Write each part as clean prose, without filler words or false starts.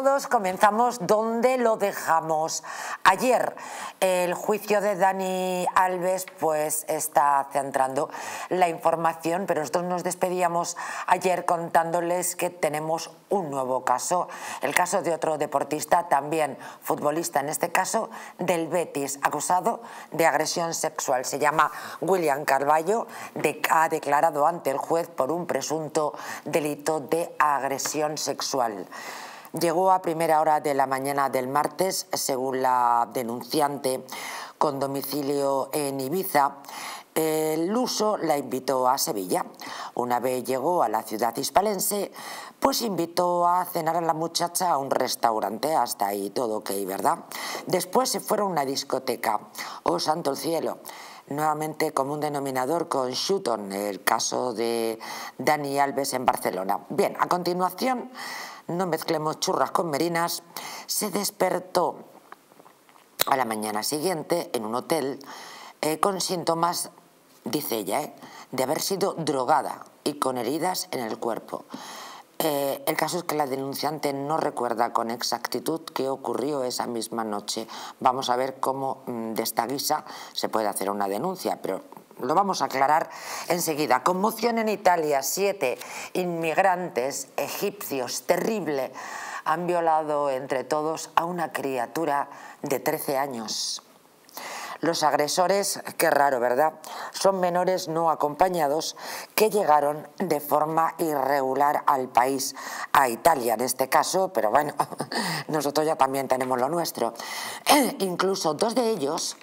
todos, comenzamos donde lo dejamos ayer. El juicio de Dani Alves pues está centrando la información, pero nosotros nos despedíamos ayer contándoles que tenemos un nuevo caso, el caso de otro deportista, también futbolista, en este caso del Betis, acusado de agresión sexual. Se llama William Carballo, ha declarado ante el juez por un presunto delito de agresión sexual. Llegó a primera hora de la mañana del martes, según la denunciante, con domicilio en Ibiza. El luso la invitó a Sevilla. Una vez llegó a la ciudad hispalense, pues invitó a cenar a la muchacha a un restaurante. Hasta ahí todo ok, ¿verdad? Después se fueron a una discoteca. ¡Oh, santo el cielo! Nuevamente común denominador con Shooton, el caso de Dani Alves en Barcelona. Bien, a continuación, no mezclemos churras con merinas, se despertó a la mañana siguiente en un hotel con síntomas, dice ella, de haber sido drogada y con heridas en el cuerpo. El caso es que la denunciante no recuerda con exactitud qué ocurrió esa misma noche. Vamos a ver cómo de esta guisa se puede hacer una denuncia, pero lo vamos a aclarar enseguida. Conmoción en Italia. 7 inmigrantes egipcios, terrible, han violado entre todos a una criatura de 13 años. Los agresores, qué raro, ¿verdad?, son menores no acompañados que llegaron de forma irregular al país, a Italia en este caso, pero bueno, nosotros ya también tenemos lo nuestro. Incluso 2 de ellos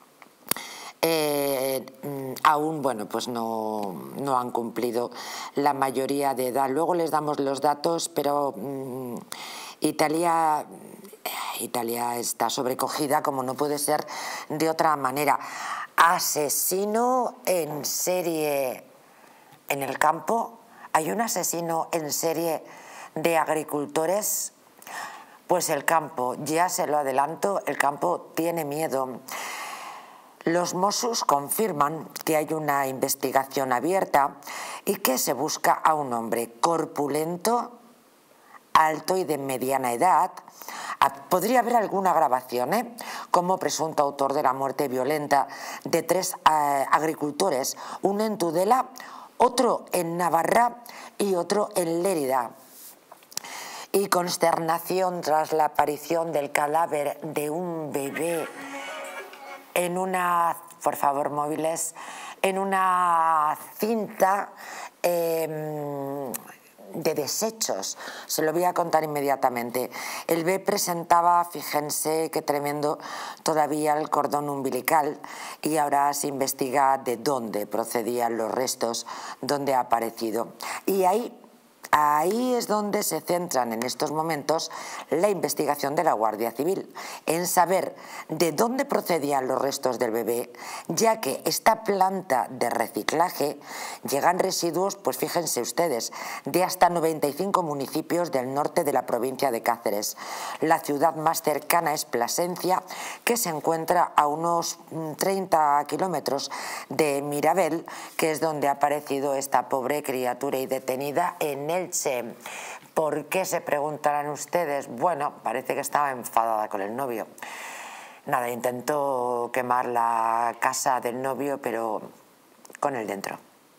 aún, bueno, pues no han cumplido la mayoría de edad. Luego les damos los datos, pero Italia está sobrecogida, como no puede ser de otra manera. Asesino en serie en el campo. ¿Hay un asesino en serie de agricultores? Pues el campo, ya se lo adelanto, el campo tiene miedo. Los Mossos confirman que hay una investigación abierta y que se busca a un hombre corpulento, alto y de mediana edad. Podría haber alguna grabación, como presunto autor de la muerte violenta de 3 agricultores, uno en Tudela, otro en Navarra y otro en Lérida. Y consternación tras la aparición del cadáver de un bebé en una, por favor, móviles, en una cinta de desechos. Se lo voy a contar inmediatamente. El bebé presentaba, fíjense qué tremendo, todavía el cordón umbilical, y ahora se investiga de dónde procedían los restos, dónde ha aparecido. Y ahí es donde se centran en estos momentos la investigación de la Guardia Civil, en saber de dónde procedían los restos del bebé, ya que esta planta de reciclaje llegan residuos, pues fíjense ustedes, de hasta 95 municipios del norte de la provincia de Cáceres. La ciudad más cercana es Plasencia, que se encuentra a unos 30 kilómetros de Mirabel, que es donde ha aparecido esta pobre criatura y detenida en Elche. ¿Por qué, se preguntarán ustedes? Bueno, parece que estaba enfadada con el novio. Nada, intentó quemar la casa del novio, pero con él dentro.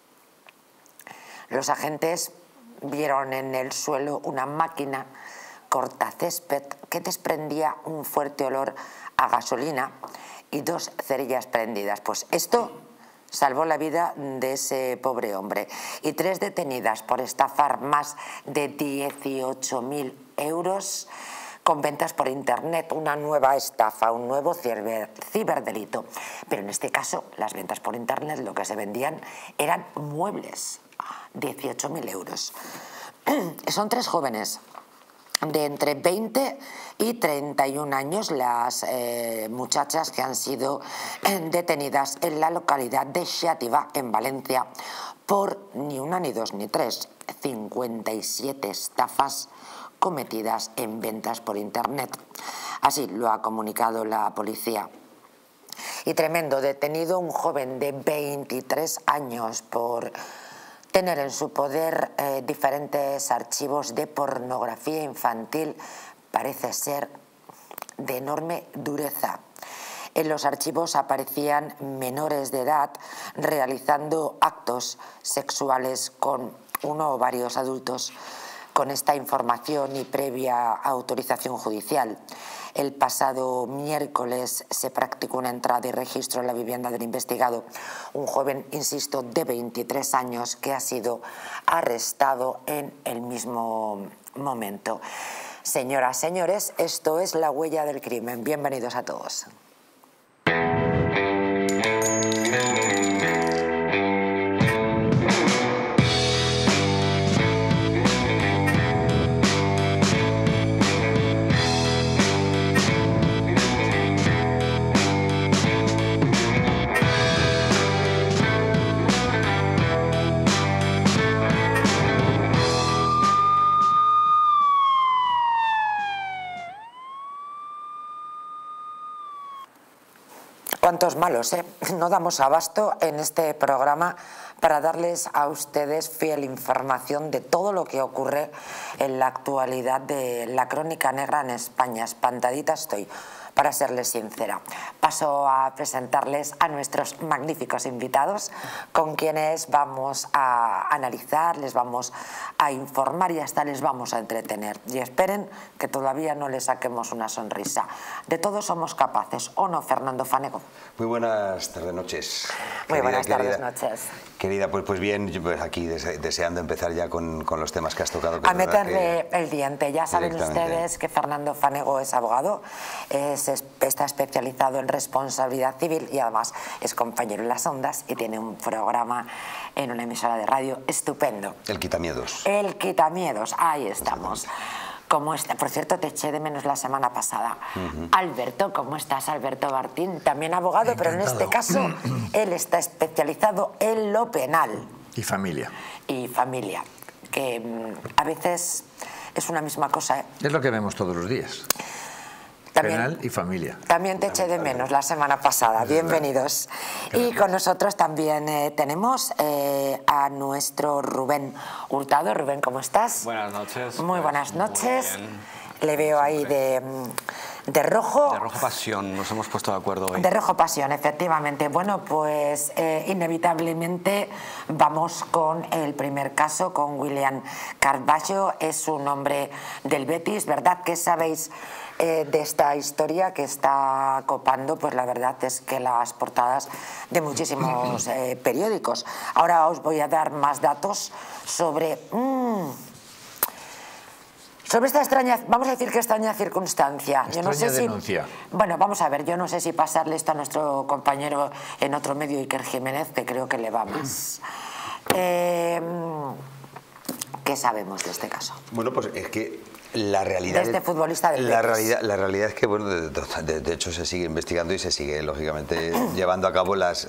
Los agentes vieron en el suelo una máquina cortacésped que desprendía un fuerte olor a gasolina y 2 cerillas prendidas. Pues esto salvó la vida de ese pobre hombre. Y 3 detenidas por estafar más de 18.000 euros con ventas por internet. Una nueva estafa, un nuevo ciberdelito. Pero en este caso, las ventas por internet, lo que se vendían eran muebles. 18.000 euros. Son 3 jóvenes de entre 20 y 31 años, las muchachas que han sido detenidas en la localidad de Xàtiva, en Valencia, por ni una, ni 2, ni 3, 57 estafas cometidas en ventas por internet. Así lo ha comunicado la policía. Y tremendo, detenido un joven de 23 años por tener en su poder diferentes archivos de pornografía infantil parece ser de enorme dureza. En los archivos aparecían menores de edad realizando actos sexuales con uno o varios adultos. Con esta información y previa autorización judicial, el pasado miércoles se practicó una entrada y registro en la vivienda del investigado, un joven, insisto, de 23 años que ha sido arrestado en el mismo momento. Señoras, señores, esto es La Huella del Crimen. Bienvenidos a todos. Cuántos malos, ¿eh? No damos abasto en este programa para darles a ustedes fiel información de todo lo que ocurre en la actualidad de la crónica negra en España. Espantadita estoy, para serles sincera. Paso a presentarles a nuestros magníficos invitados, con quienes vamos a analizar, les vamos a informar y hasta les vamos a entretener. Y esperen que todavía no les saquemos una sonrisa. De todo somos capaces, ¿o no, Fernando Fanego? Muy buenas tardes, noches. Muy buenas tardes, noches. Querida, pues bien, yo pues aquí deseando empezar ya con los temas que has tocado. A meterle el diente. Ya saben ustedes que Fernando Fanego es abogado, está especializado en responsabilidad civil y además es compañero en Las Ondas y tiene un programa en una emisora de radio estupendo. El Quitamiedos. El Quitamiedos, ahí estamos. ¿Cómo está? Por cierto, te eché de menos la semana pasada. Alberto, ¿cómo estás? Alberto Martín, también abogado, pero en este caso él está especializado en lo penal. Y familia. Y familia, que a veces es una misma cosa, ¿eh? Es lo que vemos todos los días. También, penal y familia. También te eché de menos la semana pasada. Bienvenidos. Y con nosotros también tenemos a nuestro Rubén Hurtado. Rubén, ¿cómo estás? Buenas noches. Muy buenas noches. Le veo ahí de rojo. De rojo pasión, nos hemos puesto de acuerdo hoy. De rojo pasión, efectivamente. Bueno, pues inevitablemente vamos con el primer caso, con William Carballo. Es un hombre del Betis, ¿verdad? ¿Qué sabéis de esta historia que está copando? Pues la verdad es que las portadas de muchísimos periódicos. Ahora os voy a dar más datos sobre esta extraña, vamos a decir que extraña circunstancia. Extraña yo no sé denuncia. Bueno, vamos a ver, yo no sé si pasarle esto a nuestro compañero en otro medio, Iker Jiménez, que creo que le va más. ¿Qué sabemos de este caso? Bueno, pues es que la realidad... De este futbolista del Betis. La realidad es que, bueno, de hecho se sigue investigando y se sigue, lógicamente, llevando a cabo las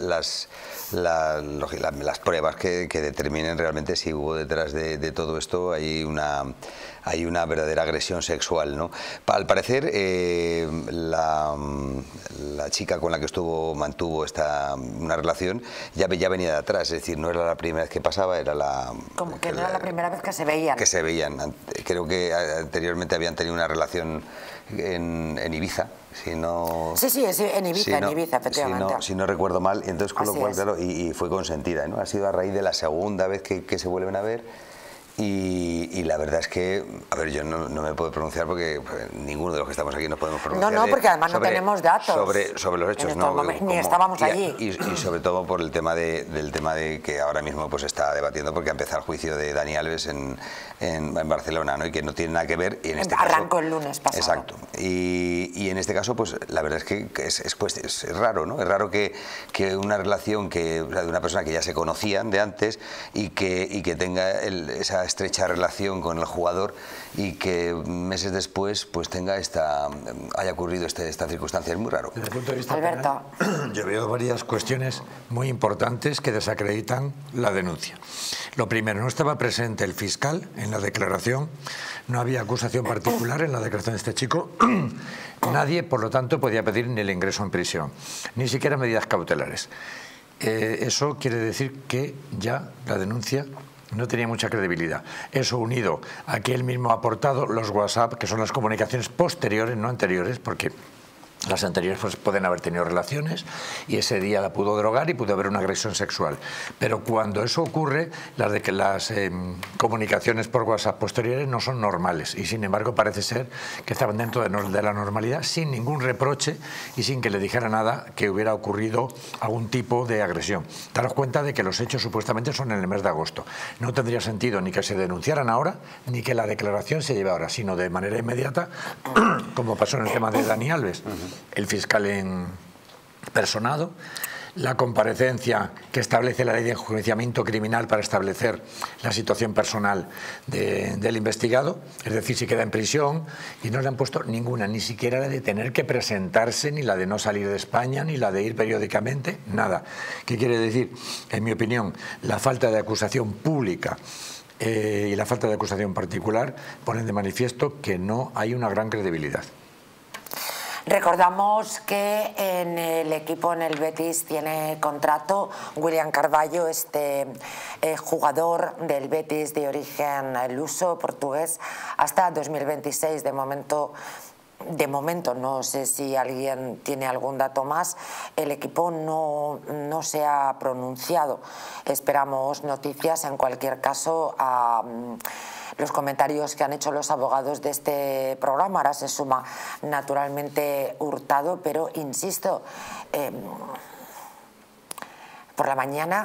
pruebas que determinen realmente si hubo detrás de todo esto hay una verdadera agresión sexual, ¿no? Al parecer, la chica con la que mantuvo una relación ya venía de atrás, es decir, no era la primera vez que pasaba, era la... Como que no era la primera vez que se veían. Que se veían. Creo que anteriormente habían tenido una relación en Ibiza. Si no, sí, en Ibiza, efectivamente. Si no recuerdo mal, entonces con lo cual, claro, y fue consentida, ¿no? Ha sido a raíz de la segunda vez que se vuelven a ver. Y la verdad es que, a ver, yo no me puedo pronunciar porque ninguno de los que estamos aquí nos podemos pronunciar. No, porque además no tenemos datos sobre los hechos, ¿no? Ni estábamos allí. Y sobre todo por el tema de que ahora mismo pues está debatiendo porque ha empezado el juicio de Dani Alves en Barcelona, ¿no? Y que no tiene nada que ver. Y en este arrancó el lunes pasado. Exacto. Y en este caso, pues la verdad es que es raro, ¿no? Es raro que una relación de una persona que ya se conocían de antes y que tenga esa estrecha relación con el jugador y que meses después pues haya ocurrido esta circunstancia. Es muy raro. Desde el punto de vista Alberto. penal, yo veo varias cuestiones muy importantes que desacreditan la denuncia. Lo primero, no estaba presente el fiscal en la declaración, no había acusación particular en la declaración de este chico, nadie, por lo tanto, podía pedir ni el ingreso en prisión, ni siquiera medidas cautelares. Eso quiere decir que ya la denuncia No tenía mucha credibilidad. Eso unido a que él mismo ha aportado los WhatsApp, que son las comunicaciones posteriores, no anteriores, porque las anteriores pues, pueden haber tenido relaciones y ese día la pudo drogar y pudo haber una agresión sexual. Pero cuando eso ocurre, las comunicaciones por WhatsApp posteriores no son normales y sin embargo parece ser que estaban dentro de la normalidad sin ningún reproche y sin que le dijera nada que hubiera ocurrido algún tipo de agresión. Daros cuenta de que los hechos supuestamente son en el mes de agosto. No tendría sentido ni que se denunciaran ahora ni que la declaración se lleve ahora, sino de manera inmediata, como pasó en el tema de Dani Alves. El fiscal en personado, la comparecencia que establece la ley de enjuiciamiento criminal para establecer la situación personal del investigado, es decir, si queda en prisión, y no le han puesto ninguna, ni siquiera la de tener que presentarse, ni la de no salir de España, ni la de ir periódicamente, nada. ¿Qué quiere decir? En mi opinión, la falta de acusación pública y la falta de acusación particular ponen de manifiesto que no hay una gran credibilidad. Recordamos que en el equipo, en el Betis, tiene contrato William Carvalho, jugador del Betis de origen luso, portugués, hasta 2026. De momento, no sé si alguien tiene algún dato más, el equipo no se ha pronunciado. Esperamos noticias, en cualquier caso, a los comentarios que han hecho los abogados de este programa. Ahora se suma naturalmente Hurtado, pero insisto, por la mañana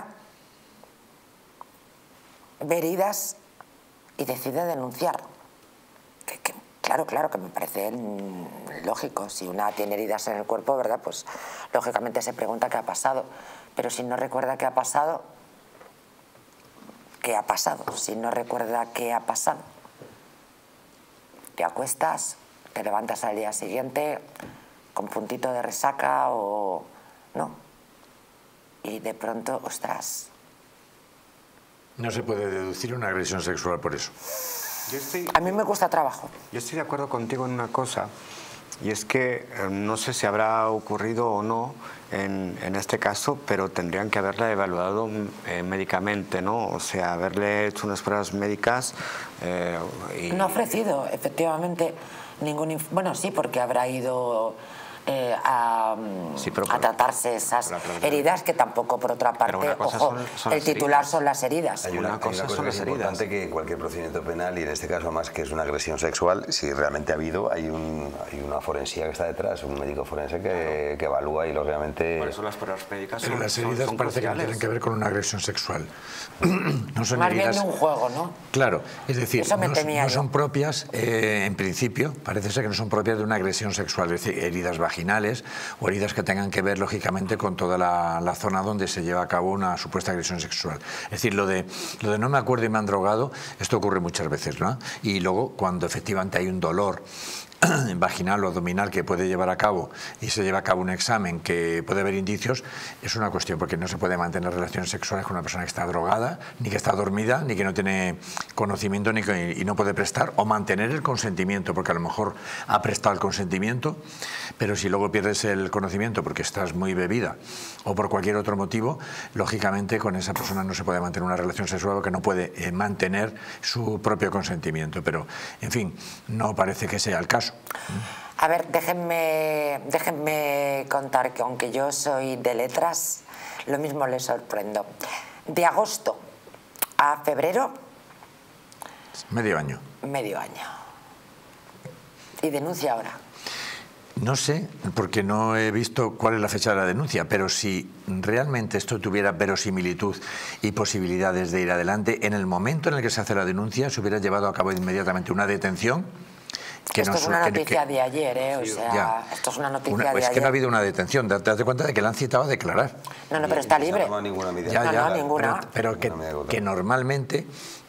ve heridas y decide denunciar. Claro que me parece lógico. Si una tiene heridas en el cuerpo, ¿verdad? Pues lógicamente se pregunta qué ha pasado. Pero si no recuerda qué ha pasado, ¿qué ha pasado? Si no recuerda qué ha pasado, te acuestas, te levantas al día siguiente con puntito de resaca o no. Y de pronto, ostras. No se puede deducir una agresión sexual por eso. A mí me cuesta trabajo. Yo estoy de acuerdo contigo en una cosa, y es que no sé si habrá ocurrido o no en este caso, pero tendrían que haberla evaluado médicamente, ¿no? O sea, haberle hecho unas pruebas médicas. No ha ofrecido, efectivamente, ningún... Bueno, sí, porque habrá ido a tratarse esas heridas, que tampoco, por otra parte, ojo, son el titular heridas. Son las heridas. Hay una cosa que es importante, que cualquier procedimiento penal, y en este caso más que es una agresión sexual, si realmente ha habido, hay una forensía que está detrás, un médico forense que evalúa y lógicamente... Por eso las pruebas médicas pero las heridas parece que no tienen que ver con una agresión sexual. No son más heridas... bien de un juego, ¿no? Claro, es decir, no son propias, en principio, parece ser que no son propias de una agresión sexual, es decir, heridas vaginales o heridas que tengan que ver lógicamente con toda la zona donde se lleva a cabo una supuesta agresión sexual. Es decir, lo de no me acuerdo y me han drogado, esto ocurre muchas veces, ¿no? Y luego cuando efectivamente hay un dolor vaginal o abdominal que puede llevar a cabo y se lleva a cabo un examen que puede haber indicios, es una cuestión, porque no se puede mantener relaciones sexuales con una persona que está drogada, ni que está dormida, ni que no tiene conocimiento y no puede prestar o mantener el consentimiento, porque a lo mejor ha prestado el consentimiento, pero si luego pierdes el conocimiento porque estás muy bebida o por cualquier otro motivo, lógicamente con esa persona no se puede mantener una relación sexual porque no puede mantener su propio consentimiento. Pero, en fin, no parece que sea el caso. A ver, déjenme contar que aunque yo soy de letras, lo mismo les sorprendo. De agosto a febrero... Medio año. Medio año. ¿Y denuncia ahora? No sé, porque no he visto cuál es la fecha de la denuncia, pero si realmente esto tuviera verosimilitud y posibilidades de ir adelante, en el momento en el que se hace la denuncia se hubiera llevado a cabo inmediatamente una detención. Esto es una noticia de ayer, o sea, esto es una noticia de ayer. Es que no ha habido una detención, date cuenta de que la han citado a declarar. No, pero está libre. No, ninguna medida. No, ninguna. Pero que normalmente,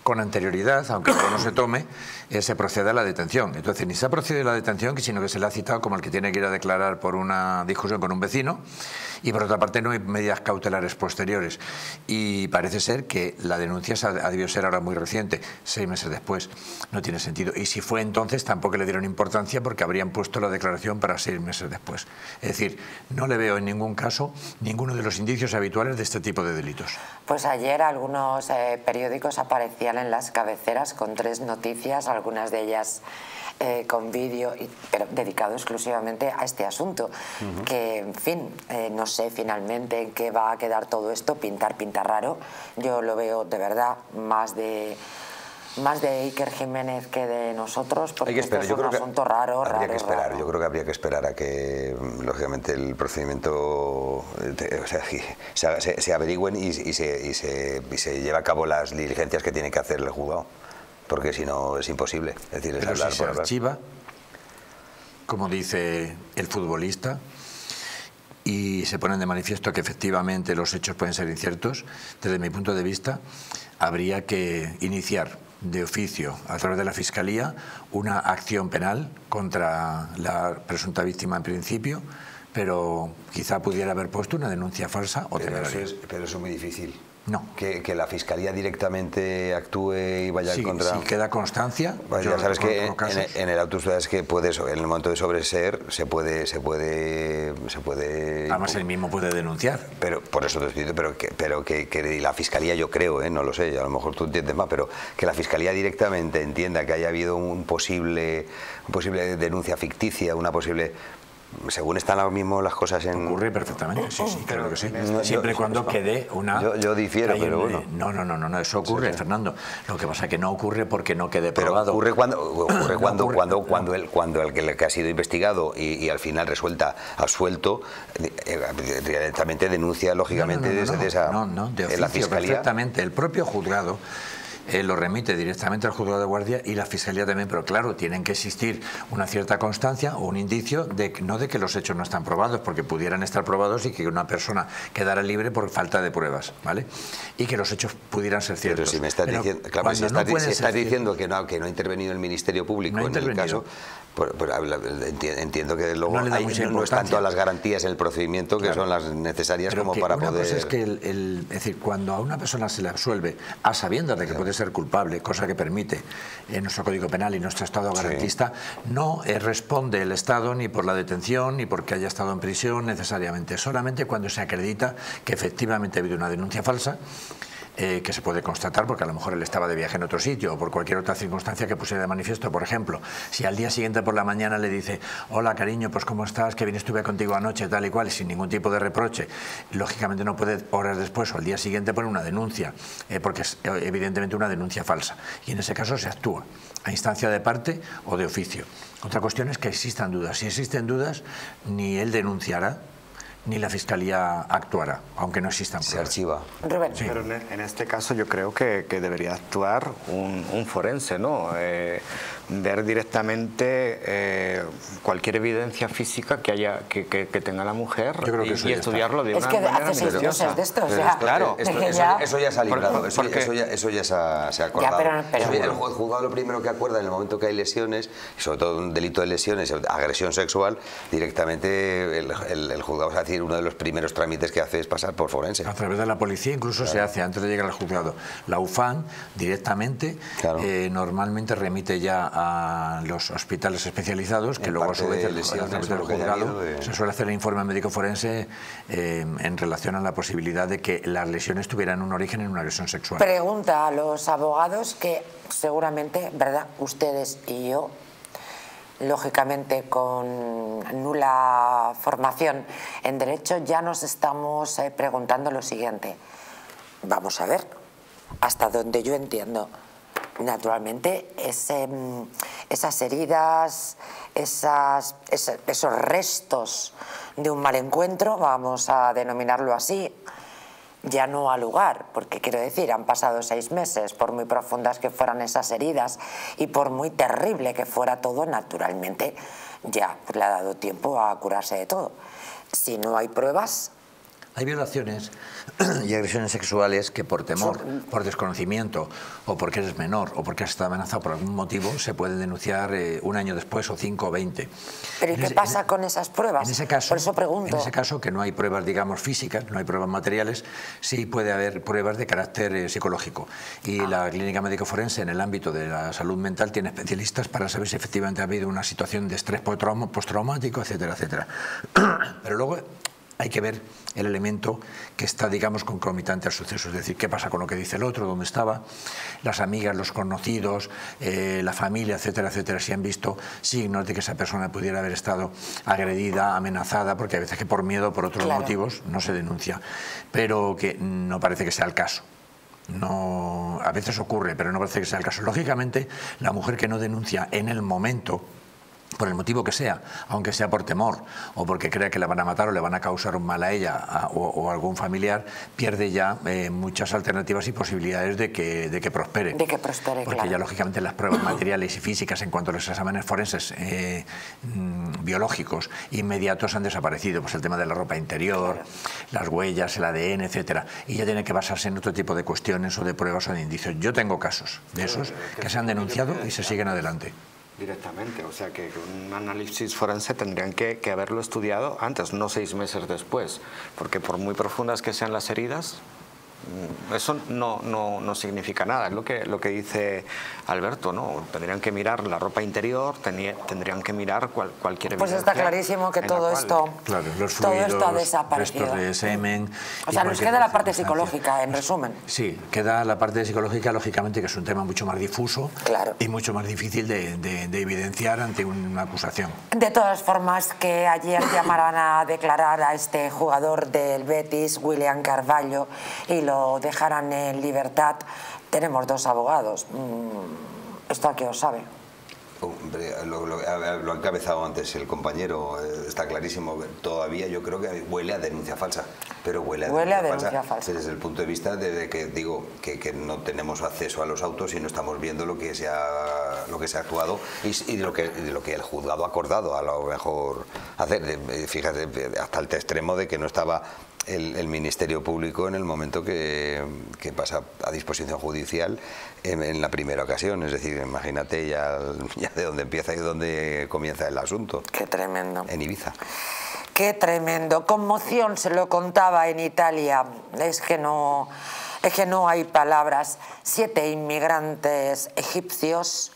con anterioridad, aunque luego no se tome, se procede a la detención. Entonces, ni se ha procedido a la detención, sino que se le ha citado como el que tiene que ir a declarar por una discusión con un vecino, y por otra parte no hay medidas cautelares posteriores. Y parece ser que la denuncia ha debido ser ahora muy reciente, 6 meses después. No tiene sentido. Y si fue entonces, tampoco le dieron importancia porque habrían puesto la declaración para 6 meses después. Es decir, no le veo en ningún caso ninguno de los indicios habituales de este tipo de delitos. Pues ayer algunos periódicos aparecían en las cabeceras con 3 noticias, algunas de ellas con vídeo, pero dedicado exclusivamente a este asunto, que en fin, no sé finalmente en qué va a quedar todo esto. Pinta raro. Yo lo veo de verdad más de Iker Jiménez que de nosotros, porque esto es un asunto raro. Yo creo que habría que esperar a que, lógicamente, el procedimiento se averigüen y se lleve a cabo las diligencias que tiene que hacer el juzgado, porque si no es imposible. Es decir, pero si se archiva, como dice el futbolista, y se ponen de manifiesto que efectivamente los hechos pueden ser inciertos, desde mi punto de vista, habría que iniciar de oficio, a través de la Fiscalía, una acción penal contra la presunta víctima en principio, pero quizá pudiera haber puesto una denuncia falsa o temeraria. Pero eso es muy difícil. No. Que la Fiscalía directamente actúe y vaya contra... Si queda constancia... Pues ya sabes que en el auto es que puedes, en el momento de sobreseer se puede... Además él mismo puede denunciar. Pero por eso te estoy diciendo, pero que la Fiscalía, yo creo, no lo sé, a lo mejor tú entiendes más, pero que la Fiscalía directamente entienda que haya habido una posible denuncia ficticia, una posible... Según están ahora mismo las cosas en... Ocurre perfectamente, sí, claro que sí. Siempre y cuando quede una... Yo difiero, pero bueno. No, eso ocurre, Fernando. Lo que pasa es que no ocurre porque no quede probado. Ocurre cuando el que ha sido investigado y al final resulta absuelto, directamente denuncia, lógicamente, desde esa... de oficio, la Fiscalía. Perfectamente. El propio juzgado lo remite directamente al juzgado de guardia y la Fiscalía también, pero claro, tienen que existir una cierta constancia o un indicio no de que los hechos no están probados, porque pudieran estar probados y que una persona quedara libre por falta de pruebas, ¿vale? Y que los hechos pudieran ser ciertos. Pero si me estás diciendo, claro, si estás diciendo que no ha intervenido el Ministerio Público en el caso, pues entiendo que luego no están todas las garantías en el procedimiento que son las necesarias como para poder... Una cosa es que, es decir, cuando a una persona se le absuelve a sabiendas de que puede ser culpable, cosa que permite nuestro Código Penal y nuestro Estado garantista, no responde el Estado ni por la detención ni porque haya estado en prisión necesariamente, solamente cuando se acredita que efectivamente ha habido una denuncia falsa, que se puede constatar porque a lo mejor él estaba de viaje en otro sitio o por cualquier otra circunstancia que pusiera de manifiesto. Por ejemplo, si al día siguiente por la mañana le dice: hola cariño, pues ¿cómo estás? Que bien estuve contigo anoche, tal y cual, sin ningún tipo de reproche, lógicamente no puede horas después o al día siguiente poner una denuncia, porque es evidentemente una denuncia falsa, y en ese caso se actúa a instancia de parte o de oficio. Otra cuestión es que existan dudas. Si existen dudas, ni él denunciará ni la Fiscalía actuará, aunque no existan pruebas. Se archiva. Sí. Pero en este caso yo creo que debería actuar un forense, ¿no? Ver directamente cualquier evidencia física que tenga la mujer y estudiarlo de una manera hace 6 meses de esto, o sea, claro. Eso ya se ha librado, eso ya se ha acordado. El juzgado lo primero que acuerda en el momento que hay lesiones, sobre todo un delito de lesiones, agresión sexual, directamente el juzgado, es decir, uno de los primeros trámites que hace es pasar por forense. A través de la policía incluso se hace antes de llegar al juzgado. La UFAN directamente normalmente remite ya a los hospitales especializados, que luego a su vez a través del juzgado se suele hacer el informe médico forense en relación a la posibilidad de que las lesiones tuvieran un origen en una agresión sexual. Pregunta a los abogados que seguramente, ¿verdad?, ustedes y yo, lógicamente con nula formación en derecho, ya nos estamos preguntando lo siguiente. Vamos a ver, hasta donde yo entiendo, naturalmente esas heridas, esos restos de un mal encuentro, vamos a denominarlo así, ya no ha lugar, porque quiero decir, han pasado 6 meses, por muy profundas que fueran esas heridas y por muy terrible que fuera todo, naturalmente ya le ha dado tiempo a curarse de todo. Si no hay pruebas, Hay violaciones y agresiones sexuales que por temor, por desconocimiento o porque eres menor o porque has estado amenazado por algún motivo se pueden denunciar un año después o 5 o 20. ¿Pero y qué pasa con esas pruebas? En ese caso, por eso pregunto. En ese caso, que no hay pruebas, digamos, físicas, no hay pruebas materiales, sí puede haber pruebas de carácter psicológico. Y la clínica médico-forense en el ámbito de la salud mental tiene especialistas para saber si efectivamente ha habido una situación de estrés postraumático, etcétera, etcétera. Pero luego hay que ver el elemento que está, digamos, concomitante al suceso, es decir, qué pasa con lo que dice el otro, dónde estaba, las amigas, los conocidos, la familia, etcétera, etcétera, si han visto signos de que esa persona pudiera haber estado agredida, amenazada, porque a veces que por miedo o por otros motivos no se denuncia, pero que no parece que sea el caso. No, a veces ocurre, pero no parece que sea el caso. Lógicamente, la mujer que no denuncia en el momento, por el motivo que sea, aunque sea por temor o porque crea que la van a matar o le van a causar un mal a ella o a algún familiar, pierde ya muchas alternativas y posibilidades de que prospere. De que prospere, porque claro. ya lógicamente las pruebas materiales y físicas en cuanto a los exámenes forenses biológicos inmediatos han desaparecido, pues el tema de la ropa interior, las huellas, el ADN, etcétera, y ya tiene que basarse en otro tipo de cuestiones o de pruebas o de indicios. Yo tengo casos de esos que se han denunciado y se siguen adelante. Directamente, o sea que un análisis forense tendrían que haberlo estudiado antes, no 6 meses después, porque por muy profundas que sean las heridas, eso no significa nada, es lo que dice Alberto, ¿no? Tendrían que mirar la ropa interior, tendrían que mirar cualquier evidencia. Pues está clarísimo que todo esto, claro, los todo fluidos, esto ha desaparecido. restos de semen. O sea, nos queda la parte psicológica, en resumen. Sí, queda la parte psicológica, lógicamente, que es un tema mucho más difuso y mucho más difícil de evidenciar ante una acusación. De todas formas, que ayer llamaran a declarar a este jugador del Betis, William Carvalho, y lo dejaran en libertad. Tenemos 2 abogados. ¿Esto a qué os sabe? Hombre, lo ha encabezado antes el compañero, está clarísimo. Todavía yo creo que huele a denuncia falsa, pero huele a denuncia falsa desde el punto de vista de que digo que no tenemos acceso a los autos y no estamos viendo lo que se ha actuado y de lo que el juzgado ha acordado a lo mejor hacer. Fíjate, hasta el extremo de que no estaba el Ministerio Público en el momento que pasa a disposición judicial en la primera ocasión. Es decir, imagínate ya de dónde empieza y dónde comienza el asunto. Qué tremendo. En Ibiza. Qué tremendo. Conmoción, se lo contaba en Italia. Es que no hay palabras. 7 inmigrantes egipcios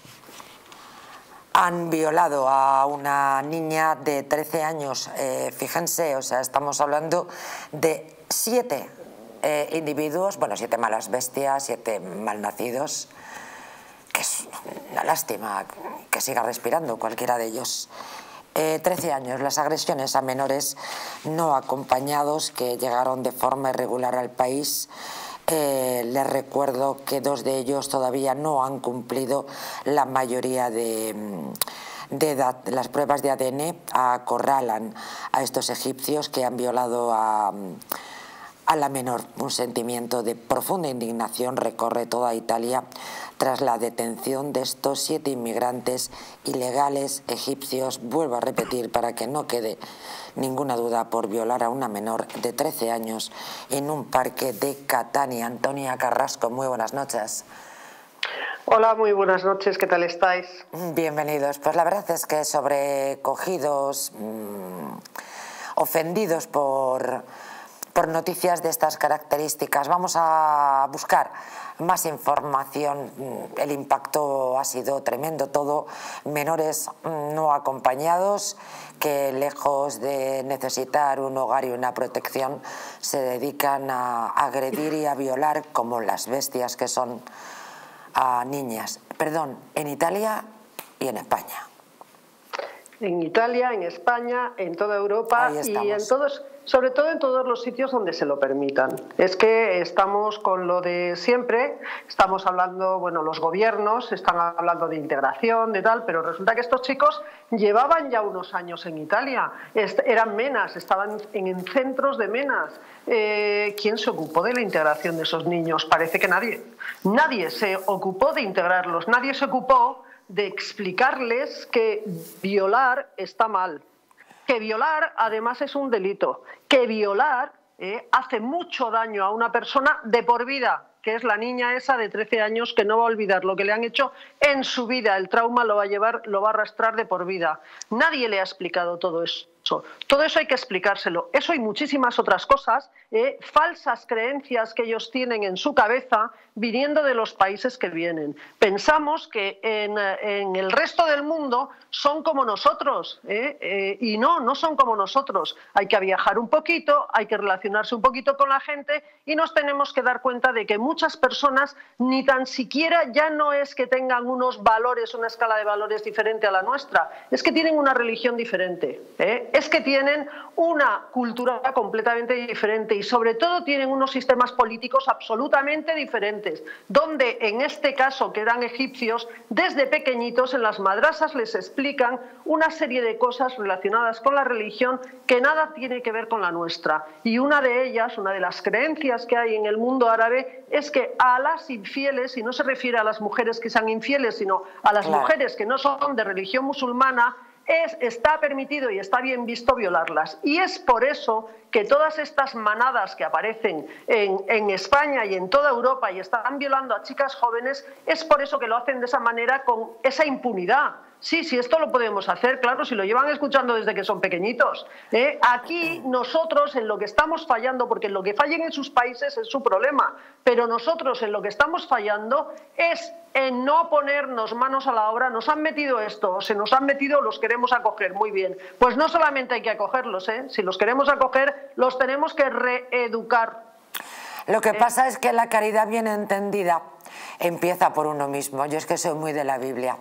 han violado a una niña de 13 años. Fíjense, o sea, estamos hablando de 7 individuos, bueno, 7 malas bestias, 7 malnacidos, que es una lástima que siga respirando cualquiera de ellos. 13 años, las agresiones a menores no acompañados que llegaron de forma irregular al país. Les recuerdo que 2 de ellos todavía no han cumplido la mayoría de edad. Las pruebas de ADN acorralan a estos egipcios que han violado a la menor. Un sentimiento de profunda indignación recorre toda Italia tras la detención de estos 7 inmigrantes ilegales egipcios, vuelvo a repetir para que no quede ninguna duda, por violar a una menor de 13 años en un parque de Catania. Antonia Carrasco, muy buenas noches. Hola, muy buenas noches, ¿qué tal estáis? Bienvenidos. Pues la verdad es que sobrecogidos, ofendidos por noticias de estas características. Vamos a buscar más información. El impacto ha sido tremendo. Todo menores no acompañados que, lejos de necesitar un hogar y una protección, se dedican a agredir y a violar como las bestias que son a niñas. Perdón, en Italia y en España. En Italia, en España, en toda Europa y en todos, sobre todo en todos los sitios donde se lo permitan. Es que estamos con lo de siempre, estamos hablando, bueno, los gobiernos están hablando de integración, de tal, pero resulta que estos chicos llevaban ya unos años en Italia, eran menas, estaban en centros de menas. ¿Quién se ocupó de la integración de esos niños? Parece que nadie. Nadie se ocupó de integrarlos, nadie se ocupó de explicarles que violar está mal, que violar además es un delito, que violar hace mucho daño a una persona de por vida, que es la niña esa de 13 años que no va a olvidar lo que le han hecho en su vida. El trauma lo va a arrastrar de por vida. Nadie le ha explicado todo eso. Todo eso hay que explicárselo. Eso y muchísimas otras cosas, falsas creencias que ellos tienen en su cabeza viniendo de los países que vienen. Pensamos que en el resto del mundo son como nosotros, y no son como nosotros. Hay que viajar un poquito, hay que relacionarse un poquito con la gente y nos tenemos que dar cuenta de que muchas personas ni tan siquiera ya no es que tengan unos valores, una escala de valores diferente a la nuestra, es que tienen una religión diferente, es que tienen una cultura completamente diferente y sobre todo tienen unos sistemas políticos absolutamente diferentes, donde en este caso, que eran egipcios, desde pequeñitos en las madrasas les explican una serie de cosas relacionadas con la religión que nada tiene que ver con la nuestra. Y una de ellas, una de las creencias que hay en el mundo árabe, es que a las infieles, y no se refiere a las mujeres que sean infieles, sino a las mujeres que no son de religión musulmana, está permitido y está bien visto violarlas. Y es por eso que todas estas manadas que aparecen en España y en toda Europa y están violando a chicas jóvenes, es por eso que lo hacen de esa manera, con esa impunidad. Sí, esto lo podemos hacer, claro, si lo llevan escuchando desde que son pequeñitos. Aquí nosotros en lo que estamos fallando, porque en lo que fallen en sus países es su problema, pero nosotros en lo que estamos fallando es en no ponernos manos a la obra. Nos han metido esto, se nos han metido, los queremos acoger, muy bien. Pues no solamente hay que acogerlos, si los queremos acoger, los tenemos que reeducar. Lo que pasa es que la caridad bien entendida empieza por uno mismo. Yo es que soy muy de la Biblia.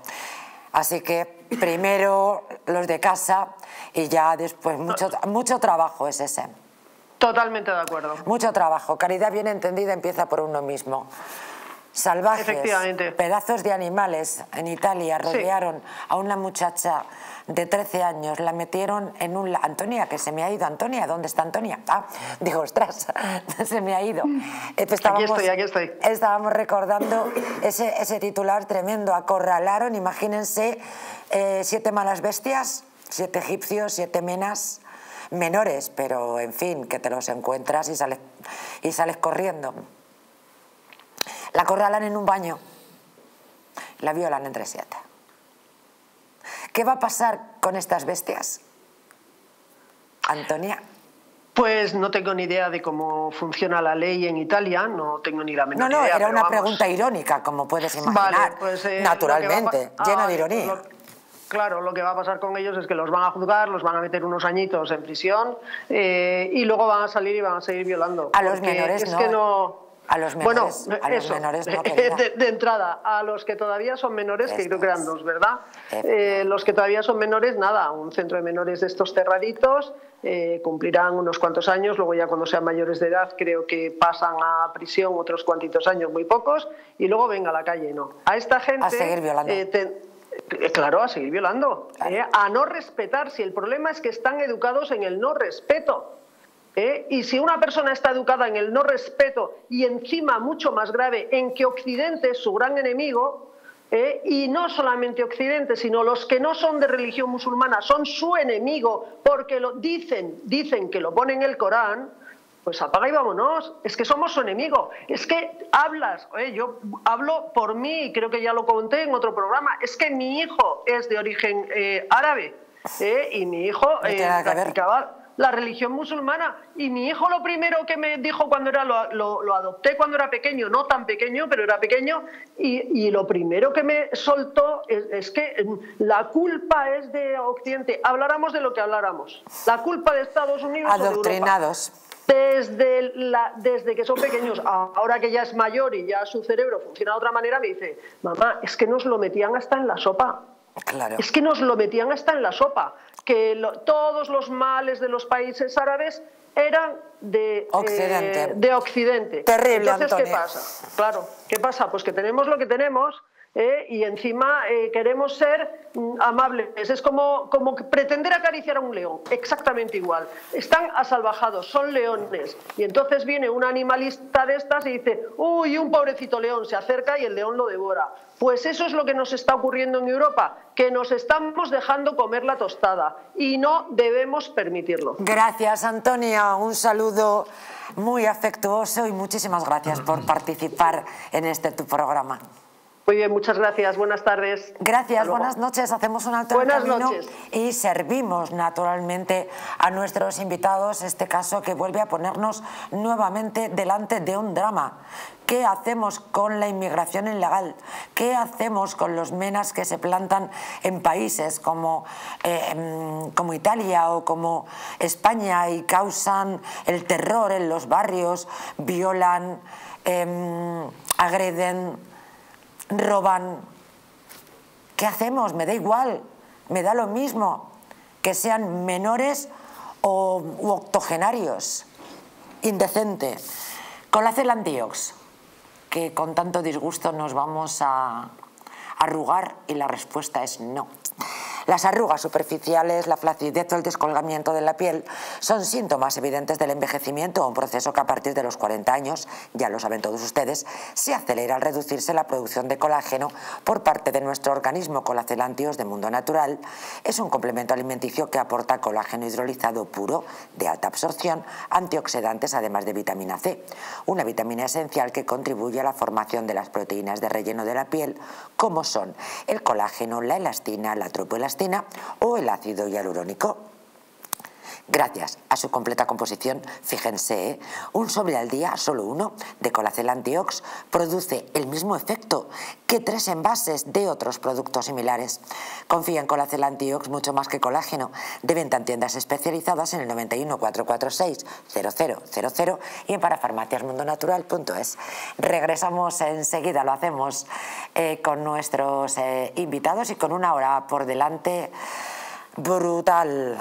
Así que primero los de casa y ya después mucho trabajo es ese. Totalmente de acuerdo. Mucho trabajo. Caridad bien entendida empieza por uno mismo. Salvajes, pedazos de animales en Italia rodearon a una muchacha de 13 años, la metieron en un... Antonia, que se me ha ido. Antonia, ¿dónde está Antonia? Digo, ostras, se me ha ido. Aquí estoy. Estábamos recordando ese titular tremendo. Acorralaron, imagínense, 7 malas bestias, 7 egipcios, 7 menas menores, pero en fin, que te los encuentras y sales corriendo. La acorralan en un baño, la violan entre 7. ¿Qué va a pasar con estas bestias, Antonia? Pues no tengo ni idea de cómo funciona la ley en Italia, no tengo ni la menor idea. Era una pregunta irónica, como puedes imaginar, vale, pues, naturalmente, llena de ironía. Claro, lo que va a pasar con ellos es que los van a juzgar, los van a meter unos añitos en prisión y luego van a salir y van a seguir violando. A los menores es que no... A los menores, menores no, de entrada, a los que todavía son menores, que creo que eran 2, ¿verdad? Los que todavía son menores, nada, un centro de menores de estos cerraditos, cumplirán unos cuantos años, luego ya cuando sean mayores de edad creo que pasan a prisión otros cuantitos años, muy pocos, y luego venga a la calle, no. A esta gente... A seguir violando. Claro, a seguir violando, a no respetar, si el problema es que están educados en el no respeto. Y si una persona está educada en el no respeto y encima mucho más grave en que Occidente es su gran enemigo, y no solamente Occidente sino los que no son de religión musulmana son su enemigo porque dicen que lo pone en el Corán, pues apaga y vámonos, es que somos su enemigo, es que yo hablo por mí y creo que ya lo conté en otro programa, es que mi hijo es de origen árabe y mi hijo practicaba la religión musulmana y mi hijo lo primero que me dijo cuando lo adopté cuando era pequeño, no tan pequeño, pero era pequeño, y lo primero que me soltó es que la culpa es de Occidente, habláramos de lo que habláramos, la culpa de Estados Unidos adoctrinados. O de Europa. Desde que son pequeños, ahora que ya es mayor y ya su cerebro funciona de otra manera, me dice, mamá, es que nos lo metían hasta en la sopa. Claro. Es que nos lo metían hasta en la sopa, que todos los males de los países árabes eran de Occidente. Terrible, Entonces, Antonio. ¿qué pasa? Claro, ¿qué pasa? Pues que tenemos lo que tenemos Y encima queremos ser amables. Es como pretender acariciar a un león, exactamente igual. Están asalvajados, son leones. Y entonces viene un animalista de estas y dice, uy, un pobrecito león, se acerca y el león lo devora. Pues eso es lo que nos está ocurriendo en Europa, que nos estamos dejando comer la tostada y no debemos permitirlo. Gracias, Antonia. Un saludo muy afectuoso y muchísimas gracias por participar en tu programa. Muy bien, muchas gracias. Buenas tardes. Gracias, buenas noches. Hacemos un alto en el camino. Buenas noches. Y servimos naturalmente a nuestros invitados, este caso que vuelve a ponernos nuevamente delante de un drama. ¿Qué hacemos con la inmigración ilegal? ¿Qué hacemos con los menas que se plantan en países como Italia o como España y causan el terror en los barrios, violan, agreden, roban? ¿Qué hacemos? Me da igual, me da lo mismo que sean menores u octogenarios. Indecente. Colacel Antiox, que con tanto disgusto nos vamos a arrugar, y la respuesta es no. Las arrugas superficiales, la flacidez o el descolgamiento de la piel son síntomas evidentes del envejecimiento, un proceso que a partir de los 40 años, ya lo saben todos ustedes, se acelera al reducirse la producción de colágeno por parte de nuestro organismo. Colacel Antiox de Mundo Natural es un complemento alimenticio que aporta colágeno hidrolizado puro, de alta absorción, antioxidantes, además de vitamina C, una vitamina esencial que contribuye a la formación de las proteínas de relleno de la piel, como son el colágeno, la elastina, la tropoelastina o el ácido hialurónico. Gracias a su completa composición, fíjense, un sobre al día, solo uno, de Colacel Antiox produce el mismo efecto que 3 envases de otros productos similares. Confía en Colacel Antiox mucho más que colágeno. De venta en tiendas especializadas en el 91 446 0000 y en parafarmaciasmundonatural.es. Regresamos enseguida, lo hacemos con nuestros invitados y con una hora por delante brutal.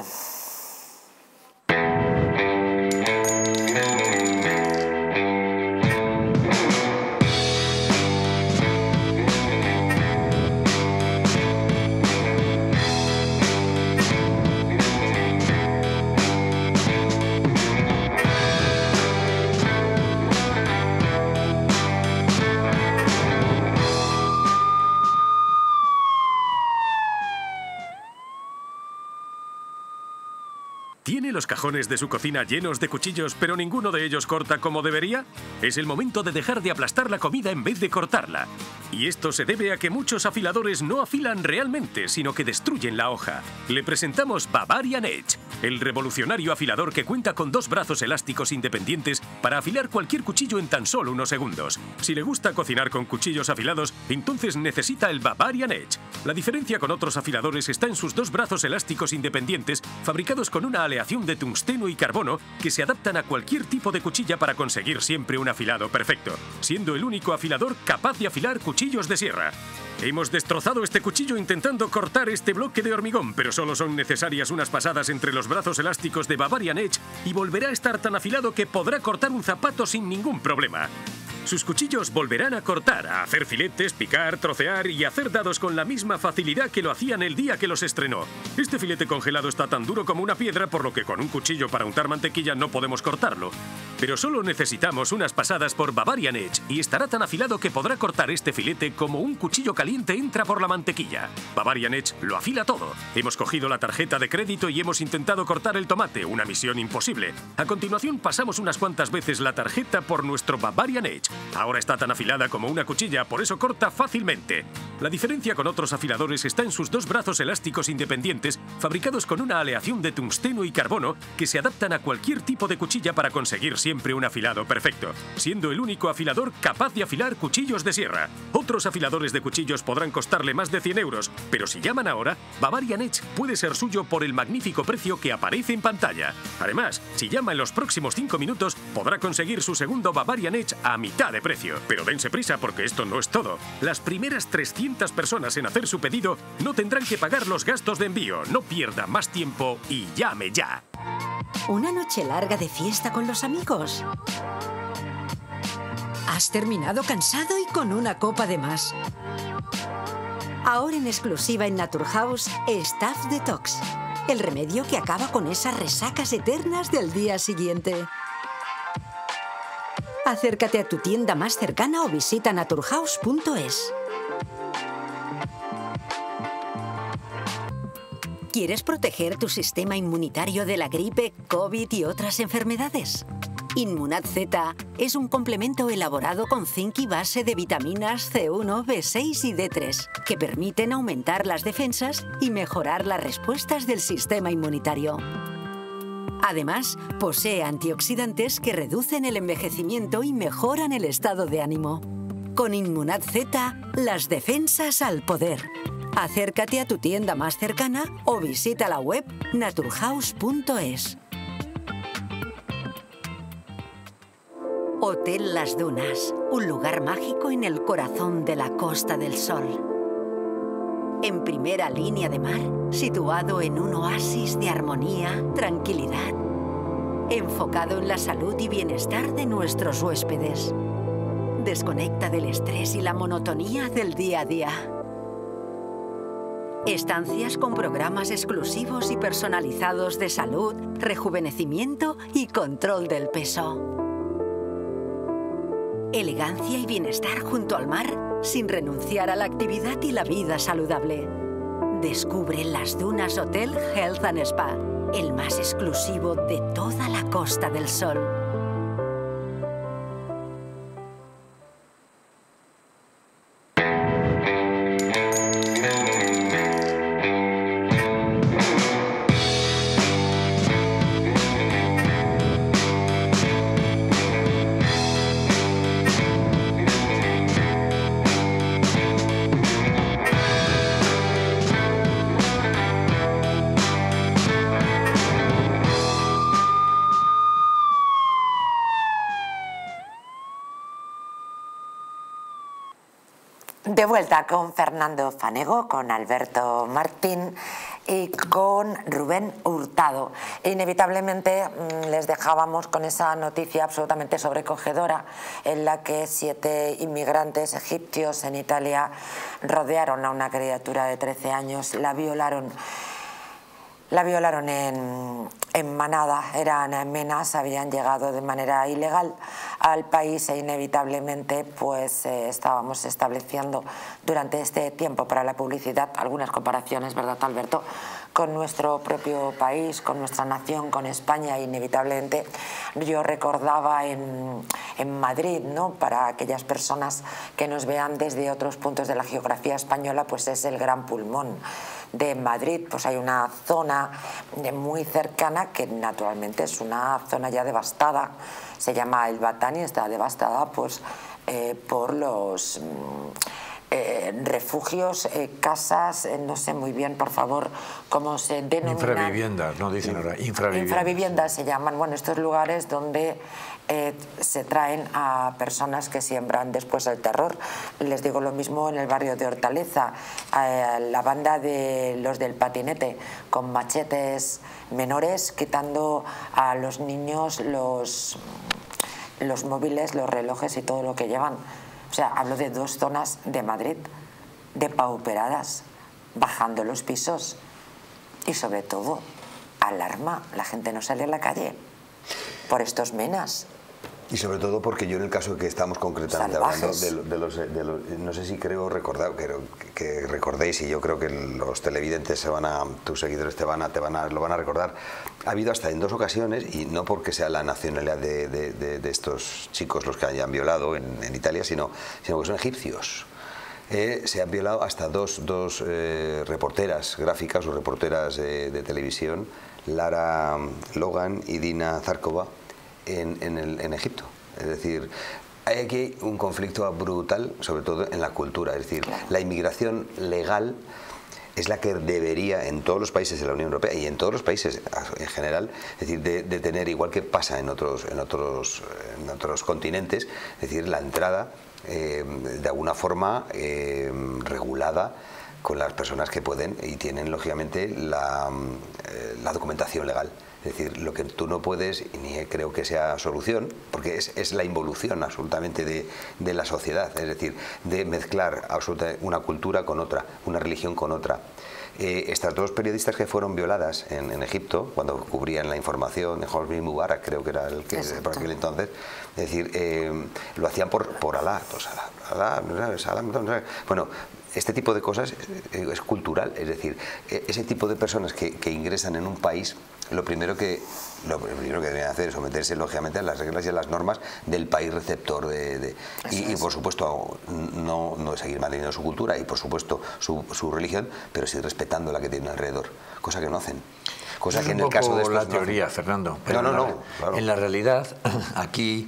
¿Tiene los cajones de su cocina llenos de cuchillos, pero ninguno de ellos corta como debería? Es el momento de dejar de aplastar la comida en vez de cortarla. Y esto se debe a que muchos afiladores no afilan realmente, sino que destruyen la hoja. Le presentamos Bavarian Edge, el revolucionario afilador que cuenta con 2 brazos elásticos independientes para afilar cualquier cuchillo en tan solo unos segundos. Si le gusta cocinar con cuchillos afilados, entonces necesita el Bavarian Edge. La diferencia con otros afiladores está en sus 2 brazos elásticos independientes, fabricados con una aleación de tungsteno y carbono que se adaptan a cualquier tipo de cuchilla para conseguir siempre un afilado perfecto, siendo el único afilador capaz de afilar cuchillos de sierra. Hemos destrozado este cuchillo intentando cortar este bloque de hormigón, pero solo son necesarias unas pasadas entre los brazos elásticos de Bavarian Edge y volverá a estar tan afilado que podrá cortar un zapato sin ningún problema. Sus cuchillos volverán a cortar, a hacer filetes, picar, trocear y hacer dados con la misma facilidad que lo hacían el día que los estrenó. Este filete congelado está tan duro como una piedra, por lo que con un cuchillo para untar mantequilla no podemos cortarlo. Pero solo necesitamos unas pasadas por Bavarian Edge y estará tan afilado que podrá cortar este filete como un cuchillo caliente entra por la mantequilla. Bavarian Edge lo afila todo. Hemos cogido la tarjeta de crédito y hemos intentado cortar el tomate, una misión imposible. A continuación pasamos unas cuantas veces la tarjeta por nuestro Bavarian Edge. Ahora está tan afilada como una cuchilla, por eso corta fácilmente. La diferencia con otros afiladores está en sus 2 brazos elásticos independientes, fabricados con una aleación de tungsteno y carbono que se adaptan a cualquier tipo de cuchilla para conseguir siempre un afilado perfecto, siendo el único afilador capaz de afilar cuchillos de sierra. Otros afiladores de cuchillos podrán costarle más de 100 euros, pero si llaman ahora, Bavarian Edge puede ser suyo por el magnífico precio que aparece en pantalla. Además, si llama en los próximos 5 minutos, podrá conseguir su segundo Bavarian Edge a mitad de precio. Pero dense prisa porque esto no es todo. Las primeras 300 personas en hacer su pedido no tendrán que pagar los gastos de envío. No pierda más tiempo y llame ya. ¿Una noche larga de fiesta con los amigos? ¿Has terminado cansado y con una copa de más? Ahora en exclusiva en Naturhaus, Staph Detox. El remedio que acaba con esas resacas eternas del día siguiente. Acércate a tu tienda más cercana o visita naturhaus.es. ¿Quieres proteger tu sistema inmunitario de la gripe, COVID y otras enfermedades? Inmunad Z es un complemento elaborado con zinc y base de vitaminas C1, B6 y D3 que permiten aumentar las defensas y mejorar las respuestas del sistema inmunitario. Además, posee antioxidantes que reducen el envejecimiento y mejoran el estado de ánimo. Con Inmunad Z, las defensas al poder. Acércate a tu tienda más cercana o visita la web naturhaus.es. Hotel Las Dunas, un lugar mágico en el corazón de la Costa del Sol. En primera línea de mar, situado en un oasis de armonía, tranquilidad, enfocado en la salud y bienestar de nuestros huéspedes. Desconecta del estrés y la monotonía del día a día. Estancias con programas exclusivos y personalizados de salud, rejuvenecimiento y control del peso. Elegancia y bienestar junto al mar, sin renunciar a la actividad y la vida saludable. Descubre Las Dunas Hotel Health and Spa, el más exclusivo de toda la Costa del Sol. De vuelta con Fernando Fanego, con Alberto Martín y con Rubén Hurtado. Inevitablemente les dejábamos con esa noticia absolutamente sobrecogedora en la que 7 inmigrantes egipcios en Italia rodearon a una criatura de 13 años, la violaron en manada, eran menas, habían llegado de manera ilegal al país e inevitablemente pues estábamos estableciendo durante este tiempo para la publicidad algunas comparaciones, ¿verdad, Alberto?, con nuestro propio país, con nuestra nación, con España. Inevitablemente yo recordaba en Madrid, ¿no?, para aquellas personas que nos vean desde otros puntos de la geografía española, pues es el gran pulmón de Madrid. Pues hay una zona muy cercana que naturalmente es una zona ya devastada, se llama El Batán y está devastada pues por los refugios, casas, no sé muy bien, por favor, cómo se denominan. Infraviviendas, no dicen ahora, infraviviendas. Infraviviendas se llaman, bueno, estos lugares donde se traen a personas que siembran después el terror. Les digo lo mismo en el barrio de Hortaleza, la banda de los del patinete con machetes menores quitando a los niños los móviles, los relojes y todo lo que llevan. O sea, hablo de 2 zonas de Madrid depauperadas, bajando los pisos y sobre todo alarma, la gente no sale a la calle por estos menas. Y sobre todo porque yo en el caso que estamos concretamente salvajes, hablando de los no sé si creo recordar, que recordéis, y yo creo que los televidentes tus seguidores lo van a recordar, ha habido hasta en 2 ocasiones, y no porque sea la nacionalidad de estos chicos los que hayan violado en Italia, sino que son egipcios. Se han violado hasta dos reporteras gráficas o reporteras de televisión, Lara Logan y Dina Zarkova, en Egipto. Es decir, hay aquí un conflicto brutal, sobre todo en la cultura. Es decir, la inmigración legal es la que debería en todos los países de la Unión Europea y en todos los países en general, es decir, de tener, igual que pasa en otros continentes, es decir, la entrada de alguna forma regulada las personas que pueden y tienen lógicamente la documentación legal. Es decir, lo que tú no puedes, y ni creo que sea solución, porque es la involución absolutamente de la sociedad, es decir, de mezclar absolutamente una cultura con otra, una religión con otra. Estas dos periodistas que fueron violadas en Egipto, cuando cubrían la información de Hosni Mubarak, creo que era el que por aquel entonces, es decir, lo hacían por Alá, pues Alá, bueno, este tipo de cosas es cultural, es decir, ese tipo de personas que ingresan en un país, lo primero que deben hacer es someterse lógicamente a las reglas y a las normas del país receptor y por supuesto no seguir manteniendo su cultura y por supuesto su religión, pero sí respetando la que tienen alrededor, cosa que no hacen. Cosa que en el caso de estos la teoría, Fernando. Pero claro. En la realidad, aquí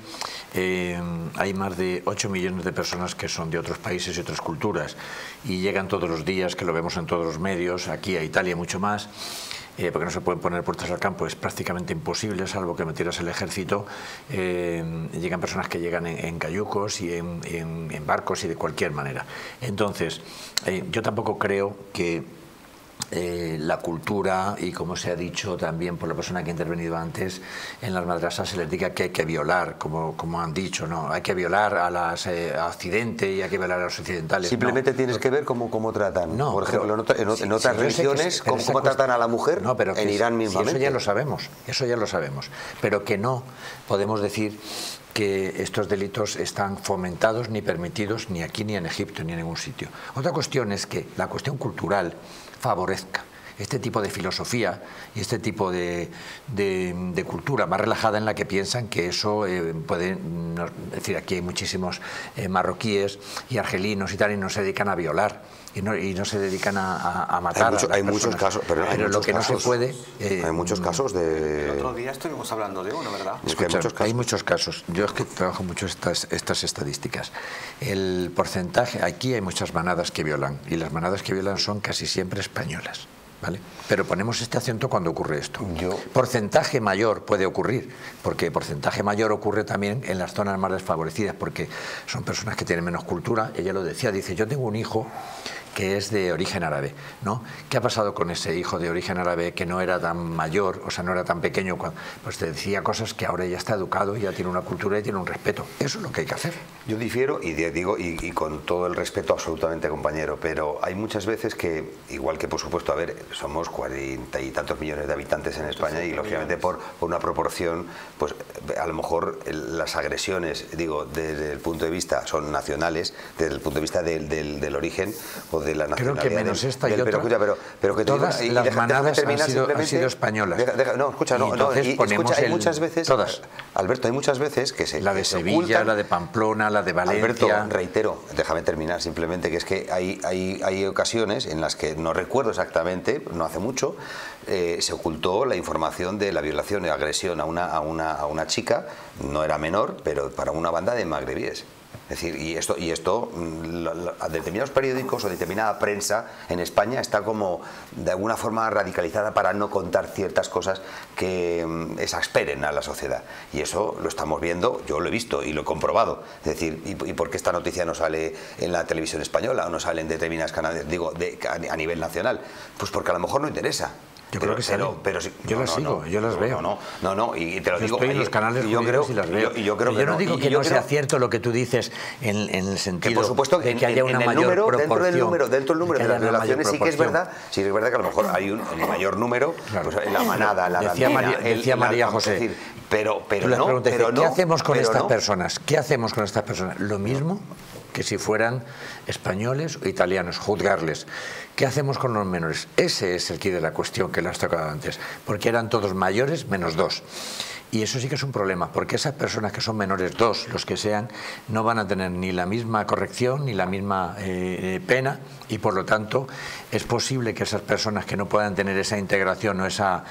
hay más de 8 millones de personas que son de otros países y otras culturas y llegan todos los días, que lo vemos en todos los medios, aquí a Italia mucho más. Porque no se pueden poner puertas al campo, es prácticamente imposible, salvo que metieras el ejército. Llegan personas que llegan en cayucos y en barcos y de cualquier manera. Entonces, yo tampoco creo que la cultura, y como se ha dicho también por la persona que ha intervenido antes, en las madrasas se les diga que hay que violar, como han dicho, ¿no? Hay que violar a Occidente y hay que violar a los occidentales. Simplemente tienes que ver cómo tratan. No, por ejemplo, en otras religiones, cómo tratan a la mujer, pero en Irán mismamente. Eso ya lo sabemos. Pero que no podemos decir que estos delitos están fomentados ni permitidos ni aquí ni en Egipto ni en ningún sitio. Otra cuestión es que la cuestión cultural favorezca este tipo de filosofía y este tipo de cultura más relajada en la que piensan que eso puede... Es decir, aquí hay muchísimos marroquíes y argelinos y tal, y no se dedican a violar y no se dedican a matar. Hay muchos casos, pero lo que no se puede... hay muchos casos de... El otro día estuvimos hablando de uno, ¿verdad? Escucha, hay muchos casos. Yo es que trabajo mucho estas estadísticas. El porcentaje... Aquí hay muchas manadas que violan, y las manadas que violan son casi siempre españolas. ¿Vale? Pero ponemos este acento cuando ocurre esto. Porcentaje mayor puede ocurrir, porque porcentaje mayor ocurre también en las zonas más desfavorecidas, porque son personas que tienen menos cultura. Ella lo decía, dice, yo tengo un hijo que es de origen árabe, ¿no? ¿Qué ha pasado con ese hijo de origen árabe que no era tan mayor, o sea, no era tan pequeño? Pues te decía cosas que ahora ya está educado, ya tiene una cultura y tiene un respeto. Eso es lo que hay que hacer. Yo difiero y digo, y con todo el respeto absolutamente, compañero, pero hay muchas veces que, igual que por supuesto, a ver, somos 40 y tantos millones de habitantes en España y lógicamente por una proporción, pues a lo mejor las agresiones, digo, desde el punto de vista, son nacionales, desde el punto de vista del origen o de la nacionalidad. Creo que menos esta y otra, pero que todas las manadas han sido españolas. No, escucha, hay muchas veces, todas. Alberto, hay muchas veces que la de Sevilla, la de Pamplona, la de Valencia. Alberto, reitero, déjame terminar simplemente, que es que hay ocasiones en las que no recuerdo exactamente, no hace mucho, se ocultó la información de la violación y agresión a una chica, no era menor, pero para una banda de magrebíes. Es decir, y esto determinados periódicos o determinada prensa en España está como de alguna forma radicalizada para no contar ciertas cosas que exasperen a la sociedad. Y eso lo estamos viendo, yo lo he visto y lo he comprobado. Es decir, ¿y por qué esta noticia no sale en la televisión española o no sale en determinados canales, digo, a nivel nacional? Pues porque a lo mejor no interesa. Yo creo que pero yo las sigo, yo las veo. No, y te lo digo. Estoy en los canales jurídicos y las veo. Yo no digo que no sea cierto lo que tú dices en el sentido por supuesto, de que haya una mayor proporción. Dentro del número de las violaciones sí que es verdad que a lo mejor hay un mayor número, pues la manada, la decía María José. Pero no, ¿qué hacemos con estas personas? ¿Qué hacemos con estas personas? Lo mismo que si fueran españoles o italianos, juzgarles. ¿Qué hacemos con los menores? Ese es el quid de la cuestión que lo has tocado antes, porque eran todos mayores menos 2. Y eso sí que es un problema, porque esas personas que son menores 2, los que sean, no van a tener ni la misma corrección ni la misma pena, y por lo tanto es posible que esas personas que no puedan tener esa integración o esa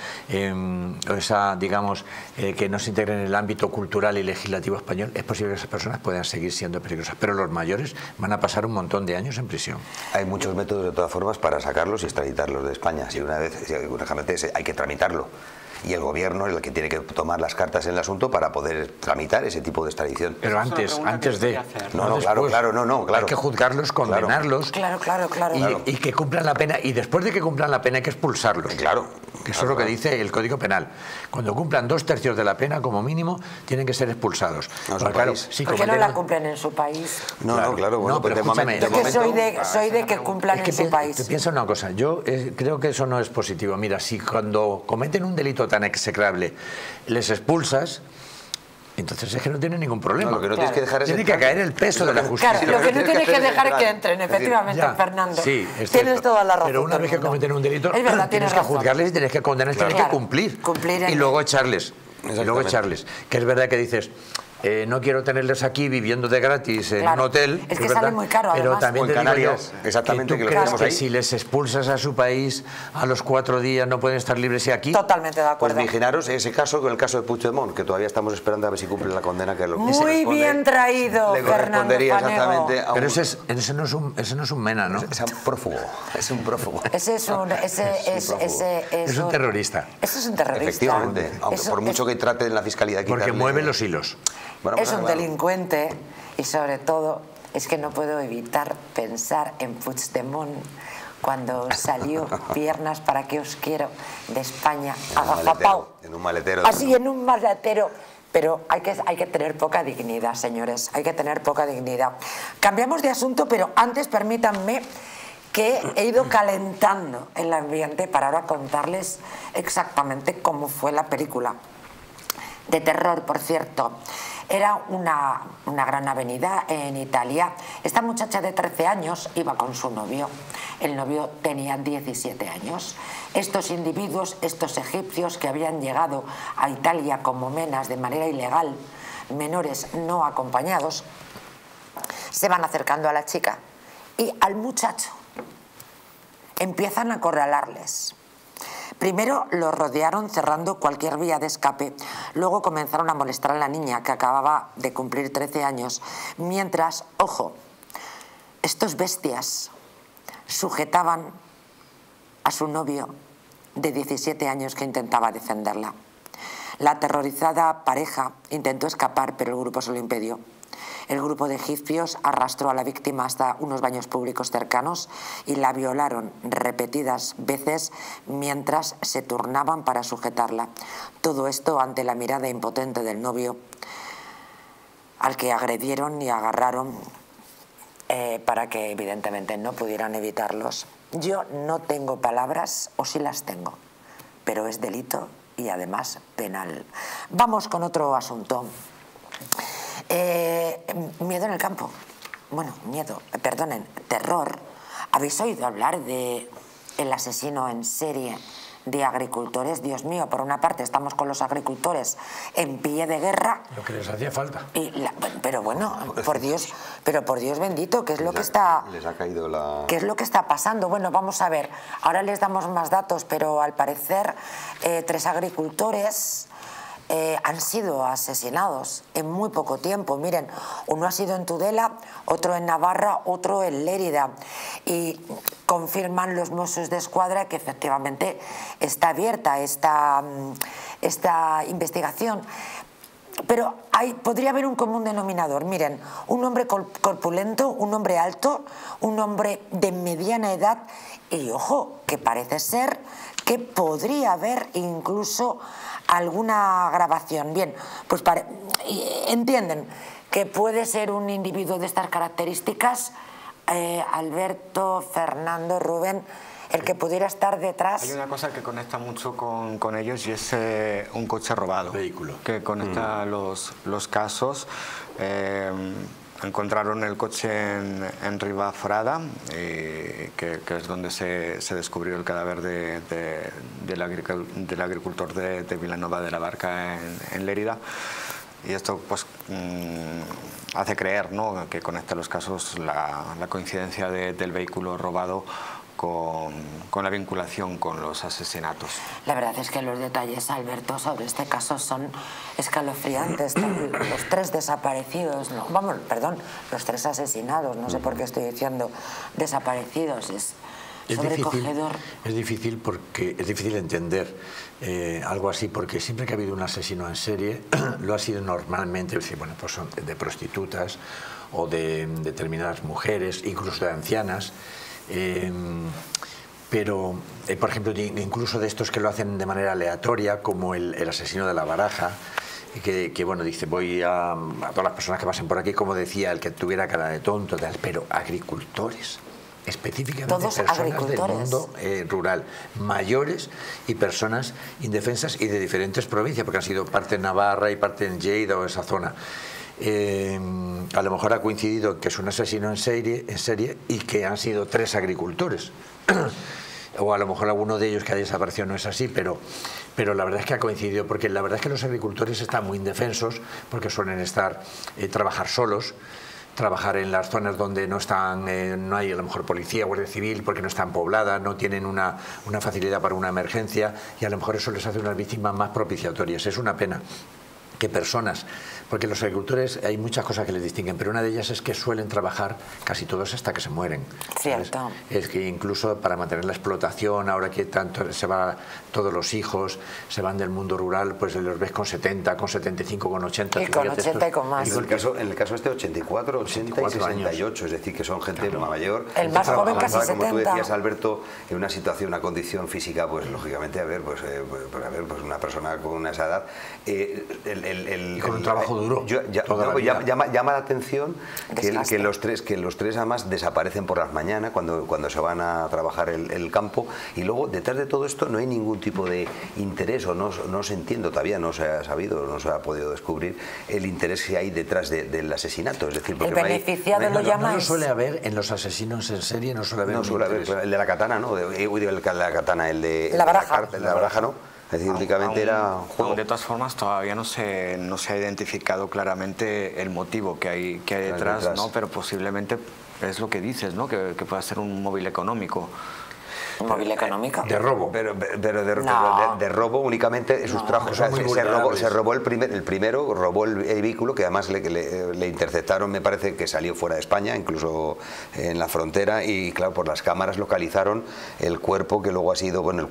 digamos, que no se integren en el ámbito cultural y legislativo español, es posible que esas personas puedan seguir siendo peligrosas, pero los mayores van a pasar un montón de años en prisión. Hay muchos métodos de todas formas para sacarlos y extraditarlos de España. Si una vez, hay que tramitarlo. y el gobierno es el que tiene que tomar las cartas en el asunto para poder tramitar ese tipo de extradición. Pero antes de... Claro. Hay que juzgarlos, condenarlos. Claro. Y que cumplan la pena. Y después de que cumplan la pena hay que expulsarlos. Claro. Que eso es lo que dice el Código Penal. Cuando cumplan 2/3 de la pena, como mínimo, tienen que ser expulsados. Claro, ¿por qué no la cumplen en su país? Bueno, pero escúchame. Yo que soy de que cumplan en su país. Te piensa una cosa, yo creo que eso no es positivo. Mira, si cuando cometen un delito tan execrable les expulsas, entonces es que no tienen ningún problema. Lo que no tienes que dejar es tiene que caer el peso de la justicia. Claro, lo que no tienes que dejar es que entren, efectivamente, Fernando. Sí, tienes toda la razón. Pero una vez que cometen un delito, es verdad, tienes que juzgarles y tienes que condenarles, tienes que cumplir. Y luego echarles. Que es verdad que dices... no quiero tenerles aquí viviendo de gratis en un hotel. Es que sale muy caro, pero además. también te Canarias, exactamente, que tú crees que si les expulsas a su país a los 4 días no pueden estar libres y aquí. Totalmente de acuerdo. Pues viginaros ese caso con el caso de Puigdemont, que todavía estamos esperando a ver si cumple la condena que es lo que muy bien traído, le Fernando correspondería Fanego. Exactamente a Pero ese no es un mena, ¿no? Es un prófugo. Es un prófugo. Es un terrorista. Ese es un terrorista. Efectivamente, aunque por mucho que trate en la fiscalía de quitarle... Porque mueve los hilos. Es un delincuente y sobre todo es que no puedo evitar pensar en Puigdemont cuando salió Piernas para que os quiero de España agazapao. En un maletero. Así en un maletero. Pero hay que tener poca dignidad, señores, hay que tener poca dignidad. Cambiamos de asunto, pero antes permítanme que he ido calentando el ambiente para ahora contarles exactamente cómo fue la película. De terror, por cierto. Era una gran avenida en Italia. Esta muchacha de 13 años iba con su novio. El novio tenía 17 años. Estos individuos, estos egipcios que habían llegado a Italia como menas de manera ilegal, menores no acompañados, se van acercando a la chica y al muchacho. Empiezan a acorralarles. Primero los rodearon cerrando cualquier vía de escape. Luego comenzaron a molestar a la niña que acababa de cumplir 13 años. Mientras, ojo, estos bestias sujetaban a su novio de 17 años que intentaba defenderla. La aterrorizada pareja intentó escapar, pero el grupo se lo impidió. El grupo de egipcios arrastró a la víctima hasta unos baños públicos cercanos y la violaron repetidas veces mientras se turnaban para sujetarla. Todo esto ante la mirada impotente del novio, al que agredieron y agarraron para que evidentemente no pudieran evitarlos. Yo no tengo palabras, o sí las tengo, pero es delito y además penal. Vamos con otro asunto. Miedo en el campo. Bueno, terror. ¿Habéis oído hablar de el asesino en serie de agricultores? Dios mío, por una parte estamos con los agricultores en pie de guerra. Lo que les hacía falta. Pero bueno, por Dios bendito, ¿qué es lo que está? Les ha caído la... ¿Qué es lo que está pasando? Bueno, vamos a ver. Ahora les damos más datos, pero al parecer 3 agricultores han sido asesinados en muy poco tiempo. Miren, uno ha sido en Tudela, otro en Navarra, otro en Lérida. Y confirman los Mossos d'Esquadra que efectivamente está abierta esta investigación. Pero podría haber un común denominador. Miren, un hombre corpulento, un hombre alto, un hombre de mediana edad y, ojo, que parece ser que podría haber incluso alguna grabación. Bien, pues entienden que puede ser un individuo de estas características, Alberto, Fernando, Rubén, el que pudiera estar detrás. Hay una cosa que conecta mucho con ellos y es un coche robado. Vehículo. Que conecta los casos. Encontraron el coche en Ribaforada, que es donde se descubrió el cadáver del agricultor de Vilanova de la Barca en Lérida. Y esto pues hace creer, ¿no?, que conecta los casos la coincidencia del vehículo robado con la vinculación con los asesinatos. La verdad es que los detalles, Alberto, sobre este caso son escalofriantes. Los 3 desaparecidos, los 3 asesinados, no sé por qué estoy diciendo desaparecidos. sobrecogedor. Es difícil porque es difícil entender algo así, porque siempre que ha habido un asesino en serie lo ha sido normalmente, es decir, bueno, pues son de prostitutas o de determinadas mujeres, incluso de ancianas. Pero, por ejemplo, incluso de estos que lo hacen de manera aleatoria, como el asesino de la Baraja, que bueno, dice, voy a todas las personas que pasen por aquí, como decía, el que tuviera cara de tonto, tal, pero agricultores, específicamente todos personas del mundo rural, mayores y personas indefensas y de diferentes provincias, porque han sido parte en Navarra y parte en Lleida o esa zona. A lo mejor ha coincidido que es un asesino en serie y que han sido 3 agricultores. O a lo mejor alguno de ellos que ha desaparecido no es así, pero la verdad es que ha coincidido, porque la verdad es que los agricultores están muy indefensos, porque suelen trabajar solos, trabajar en las zonas donde no hay a lo mejor policía, guardia civil, porque no están pobladas, no tienen una facilidad para una emergencia, y a lo mejor eso les hace unas víctimas más propiciatorias. Es una pena que personas, porque los agricultores hay muchas cosas que les distinguen, pero una de ellas es que suelen trabajar casi todos hasta que se mueren. Cierto. Es que incluso para mantener la explotación, ahora que tanto se van todos los hijos, se van del mundo rural, pues los ves con 70, con 75, con 80. Y con 80 y con más. En el caso este 84, 80 y 68, años. Es decir, que son gente mayor. El más joven casi 70. Como tú decías, Alberto, en una situación, una condición física, pues lógicamente, una persona con esa edad... y con un trabajo duro. Llama la atención que los tres además desaparecen por las mañanas cuando se van a trabajar el campo, y luego detrás de todo esto no hay ningún tipo de interés, o no se entiende todavía, no se ha sabido, no se ha podido descubrir el interés que hay detrás del asesinato. Es decir, porque el beneficiado lo llamáis. No lo suele haber en los asesinos en serie, no suele haber. No suele haber, el de la katana, ¿no? El de la Baraja. La Baraja, ¿no? Es decir, únicamente era juego. De todas formas, todavía no se ha identificado claramente el motivo que hay detrás, ¿no? Pero posiblemente es lo que dices, ¿no? Que pueda ser un móvil económico. ¿Un móvil económico? De robo. Pero de robo únicamente sustrajo. O sea, se robó el primero, robó el vehículo, que además le interceptaron, me parece que salió fuera de España, incluso en la frontera, y claro, por las cámaras localizaron el cuerpo, que luego ha sido, bueno,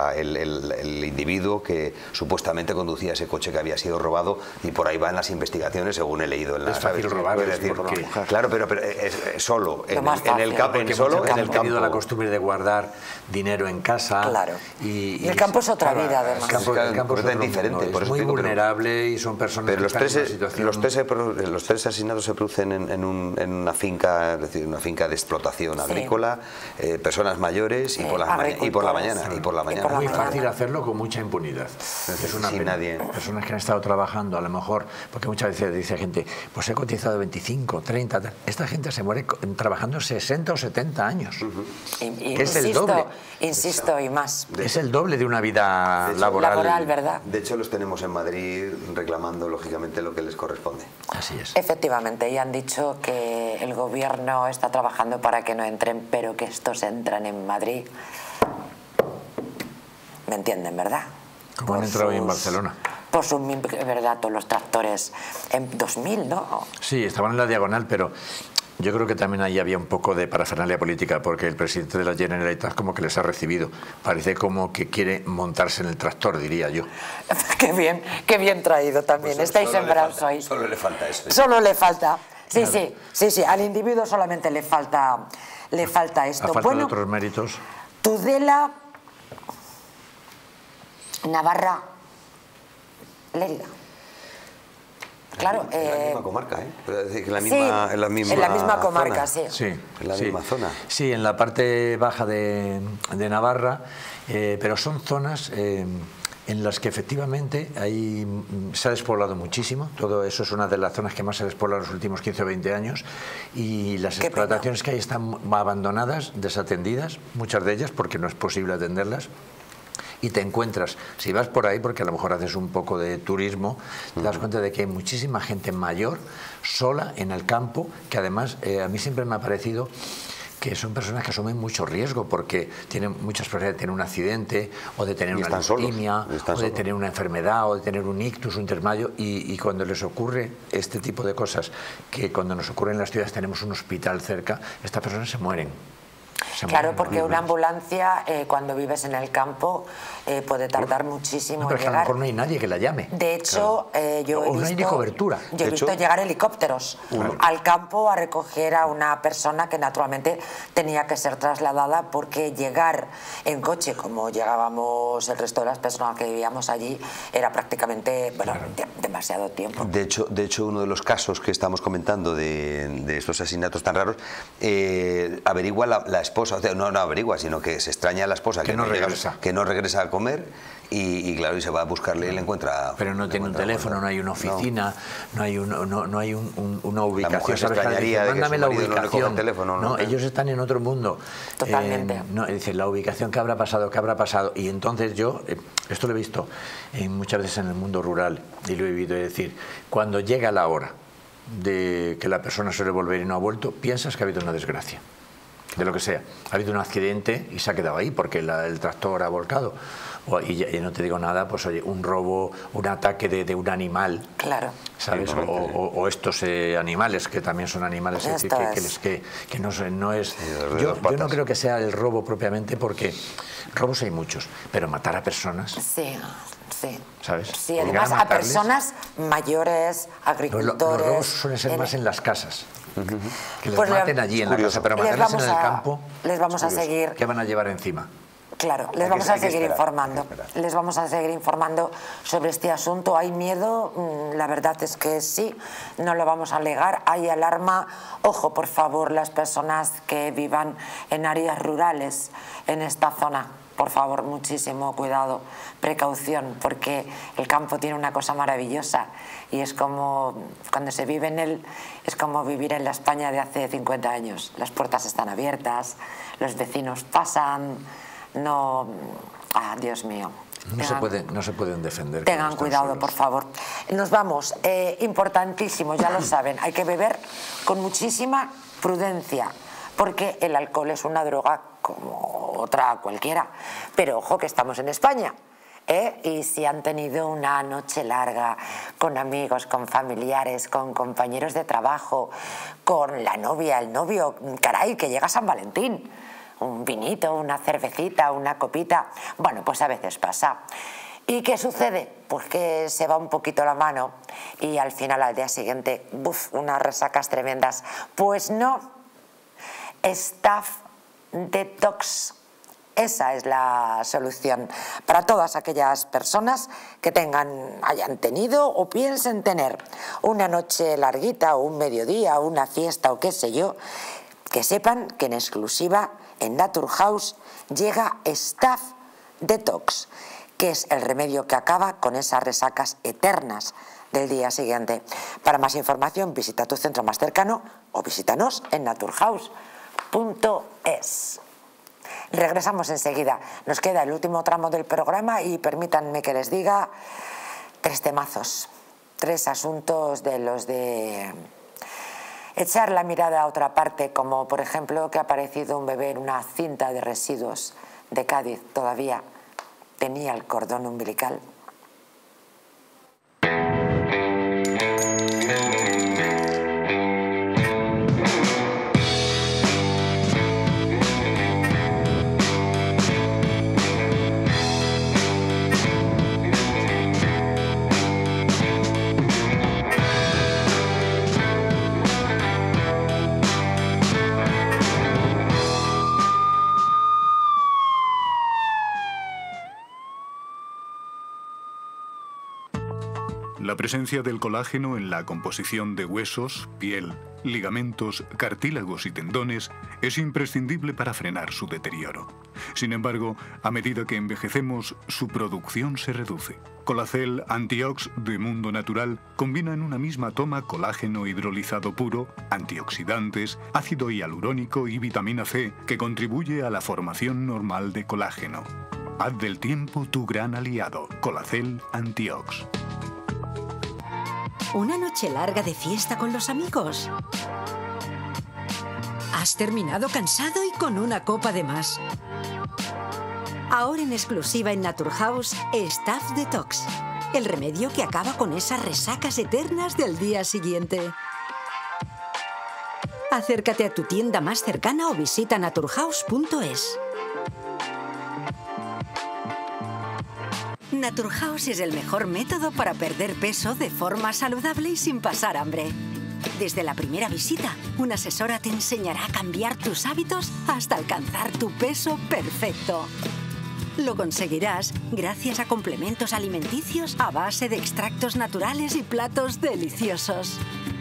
el individuo que supuestamente conducía ese coche que había sido robado, y por ahí van las investigaciones, según he leído en las... Es fácil robar, porque... Claro, pero es solo en el campo. Hemos tenido la costumbre de guardar dinero en casa. Claro. Y el campo es otra vida, además. El campo es diferente. Es muy vulnerable y son personas pero que están en una situación... los 3 asesinatos se producen en una finca, es decir, una finca de explotación agrícola, personas mayores, y por la mañana. Es muy fácil hacerlo con mucha impunidad. Es una pena. Personas que han estado trabajando, a lo mejor, porque muchas veces dice gente, pues he cotizado 25, 30... Esta gente se muere trabajando 60 o 70 años. Es el doble. Insisto, y más. Es el doble de una vida laboral. ¿Verdad? De hecho, los tenemos en Madrid reclamando, lógicamente, lo que les corresponde. Así es. Efectivamente, y han dicho que el gobierno está trabajando para que no entren, pero que estos entran en Madrid. ¿Me entienden, verdad? Como han entrado hoy en Barcelona. Por su, verdad, todos los tractores en 2000, ¿no? Sí, estaban en la diagonal, pero... Yo creo que también ahí había un poco de parafernalia política, porque el presidente de la Generalitat como que les ha recibido. Parece como que quiere montarse en el tractor, diría yo. Qué bien traído también. Pues estáis sembrados hoy. Solo le falta eso. Solo le falta. Sí, claro. Sí. Al individuo solamente le falta esto. A falta de otros méritos. Tudela, Navarra, Lleida. Claro, en la misma comarca, ¿eh? En la misma comarca, zona. Sí. En la misma zona. Sí, en la parte baja de Navarra, pero son zonas en las que efectivamente se ha despoblado muchísimo. Todo eso es una de las zonas que más se ha despoblado en los últimos 15 o 20 años, y las explotaciones que hay están abandonadas, desatendidas, muchas de ellas porque no es posible atenderlas. Y te encuentras, si vas por ahí, porque a lo mejor haces un poco de turismo, te das cuenta de que hay muchísima gente mayor, sola, en el campo, que además a mí siempre me ha parecido que son personas que asumen mucho riesgo, porque tienen muchas probabilidades de tener un accidente, o de tener una leucemia, o de tener una enfermedad, o de tener un ictus, un intermayo, y cuando les ocurre este tipo de cosas, que cuando nos ocurre en las ciudades tenemos un hospital cerca, estas personas se mueren. Claro, porque una ambulancia, cuando vives en el campo, puede tardar muchísimo pero en llegar. A lo mejor no hay nadie que la llame. De hecho, yo he visto, no hay ni cobertura. Yo he visto llegar helicópteros al campo a recoger a una persona que naturalmente tenía que ser trasladada, porque llegar en coche, como llegábamos el resto de las personas que vivíamos allí, era prácticamente demasiado tiempo. De hecho, uno de los casos que estamos comentando de estos asesinatos tan raros, averigua la esposa, o sea, no averigua, sino que se extraña a la esposa que no regresa a comer, y claro, y se va a buscarle y le encuentra. Pero no tiene un teléfono, no hay una oficina, no hay una ubicación. La mujer se extrañaría de que su marido no le coge el teléfono. No, ellos están en otro mundo. Totalmente. Dice, la ubicación, ¿qué habrá pasado? Y entonces yo, esto lo he visto muchas veces en el mundo rural, y lo he vivido, es decir, cuando llega la hora de que la persona suele volver y no ha vuelto, piensas que ha habido una desgracia, de lo que sea. Ha habido un accidente y se ha quedado ahí porque el tractor ha volcado. Y no te digo nada, pues oye, un robo, un ataque de un animal. Claro. ¿Sabes? O estos animales, que también son animales, que no es... Yo no creo que sea el robo propiamente, porque robos hay muchos, pero matar a personas... Sí. ¿Sabes? Sí, además a personas mayores, agricultores... Los robos suelen ser más en las casas. Que les maten allí en la casa, pero matarles en el campo... Les vamos a seguir... ¿Qué van a llevar encima? Claro, les vamos a seguir informando. Les vamos a seguir informando sobre este asunto. Hay miedo, la verdad es que sí, no lo vamos a negar. Hay alarma. Ojo, por favor, las personas que vivan en áreas rurales en esta zona. Por favor, muchísimo cuidado, precaución, porque el campo tiene una cosa maravillosa, y es como, cuando se vive en él, es como vivir en la España de hace 50 años. Las puertas están abiertas, los vecinos pasan, no... Dios mío. No se pueden defender. Tengan cuidado, por favor. Nos vamos. Importantísimo, ya lo saben, hay que beber con muchísima prudencia, porque el alcohol es una droga como otra cualquiera. Pero ojo, que estamos en España, y si han tenido una noche larga con amigos, con familiares, con compañeros de trabajo, con la novia, el novio, caray, que llega San Valentín, un vinito, una cervecita, una copita, bueno, pues a veces pasa. ¿Y qué sucede? Pues que se va un poquito la mano y al final, al día siguiente, unas resacas tremendas. Pues no, Staph Detox. Esa es la solución para todas aquellas personas que hayan tenido o piensen tener una noche larguita, o un mediodía, o una fiesta, o qué sé yo, que sepan que en exclusiva en Naturhaus llega Staph Detox, que es el remedio que acaba con esas resacas eternas del día siguiente. Para más información, visita tu centro más cercano o visítanos en naturhaus.es. Regresamos enseguida. Nos queda el último tramo del programa y permítanme que les diga 3 temazos, 3 asuntos de los de echar la mirada a otra parte, como por ejemplo que ha aparecido un bebé en una cinta de residuos de Cádiz. Todavía tenía el cordón umbilical. La presencia del colágeno en la composición de huesos, piel, ligamentos, cartílagos y tendones es imprescindible para frenar su deterioro. Sin embargo, a medida que envejecemos, su producción se reduce. Colacel Antiox de Mundo Natural combina en una misma toma colágeno hidrolizado puro, antioxidantes, ácido hialurónico y vitamina C, que contribuye a la formación normal de colágeno. Haz del tiempo tu gran aliado. Colacel Antiox. ¿Una noche larga de fiesta con los amigos? ¿Has terminado cansado y con una copa de más? Ahora en exclusiva en Naturhaus, Staph Detox, el remedio que acaba con esas resacas eternas del día siguiente. Acércate a tu tienda más cercana o visita naturhaus.es. Naturhaus es el mejor método para perder peso de forma saludable y sin pasar hambre. Desde la primera visita, una asesora te enseñará a cambiar tus hábitos hasta alcanzar tu peso perfecto. Lo conseguirás gracias a complementos alimenticios a base de extractos naturales y platos deliciosos.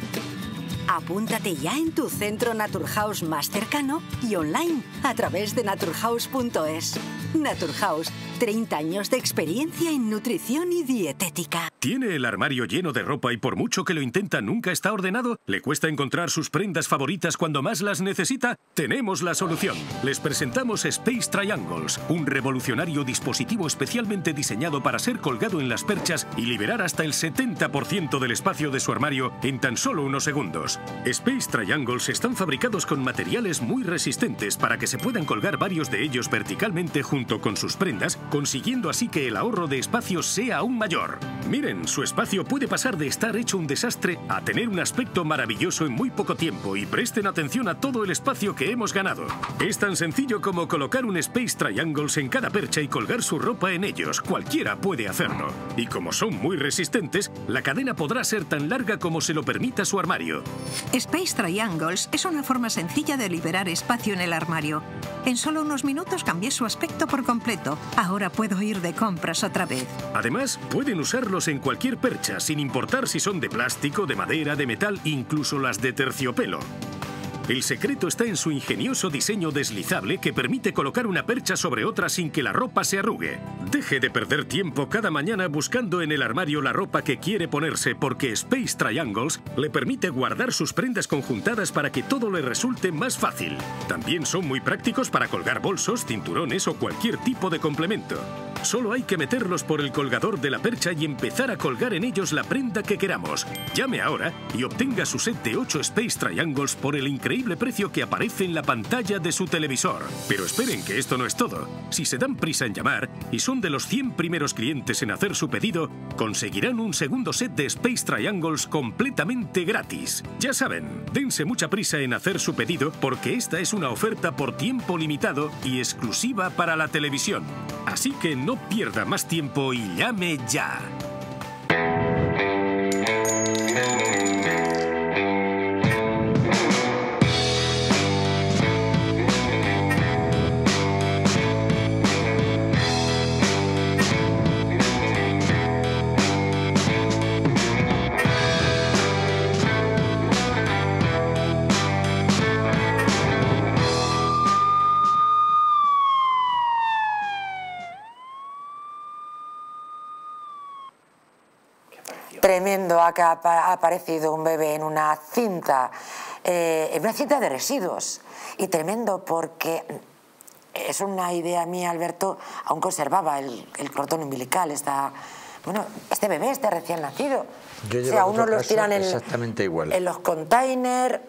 Apúntate ya en tu centro Naturhaus más cercano y online a través de naturhaus.es. Naturhaus, 30 años de experiencia en nutrición y dietética. ¿Tiene el armario lleno de ropa y por mucho que lo intenta nunca está ordenado? ¿Le cuesta encontrar sus prendas favoritas cuando más las necesita? Tenemos la solución. Les presentamos Space Triangles, un revolucionario dispositivo especialmente diseñado para ser colgado en las perchas y liberar hasta el 70% del espacio de su armario en tan solo unos segundos. Space Triangles están fabricados con materiales muy resistentes para que se puedan colgar varios de ellos verticalmente junto con sus prendas, consiguiendo así que el ahorro de espacio sea aún mayor. Miren, su espacio puede pasar de estar hecho un desastre a tener un aspecto maravilloso en muy poco tiempo y presten atención a todo el espacio que hemos ganado. Es tan sencillo como colocar un Space Triangles en cada percha y colgar su ropa en ellos. Cualquiera puede hacerlo. Y como son muy resistentes, la cadena podrá ser tan larga como se lo permita su armario. Space Triangles es una forma sencilla de liberar espacio en el armario. En solo unos minutos cambié su aspecto por completo. Ahora puedo ir de compras otra vez. Además, pueden usarlos en cualquier percha, sin importar si son de plástico, de madera, de metal, incluso las de terciopelo. El secreto está en su ingenioso diseño deslizable que permite colocar una percha sobre otra sin que la ropa se arrugue. Deje de perder tiempo cada mañana buscando en el armario la ropa que quiere ponerse, porque Space Triangles le permite guardar sus prendas conjuntadas para que todo le resulte más fácil. También son muy prácticos para colgar bolsos, cinturones o cualquier tipo de complemento. Solo hay que meterlos por el colgador de la percha y empezar a colgar en ellos la prenda que queramos. Llame ahora y obtenga su set de 8 Space Triangles por el increíble precio que aparece en la pantalla de su televisor. Pero esperen, que esto no es todo. Si se dan prisa en llamar y son de los 100 primeros clientes en hacer su pedido, conseguirán un segundo set de Space Triangles completamente gratis. Ya saben, dense mucha prisa en hacer su pedido porque esta es una oferta por tiempo limitado y exclusiva para la televisión. Así que no pierda más tiempo y llame ya. Tremendo, ha aparecido un bebé en una cinta de residuos. Y tremendo porque es una idea mía, Alberto, aún conservaba el cordón umbilical. Bueno, este bebé, este recién nacido. Yo o sea, unos los tiran exactamente igual. En los containers.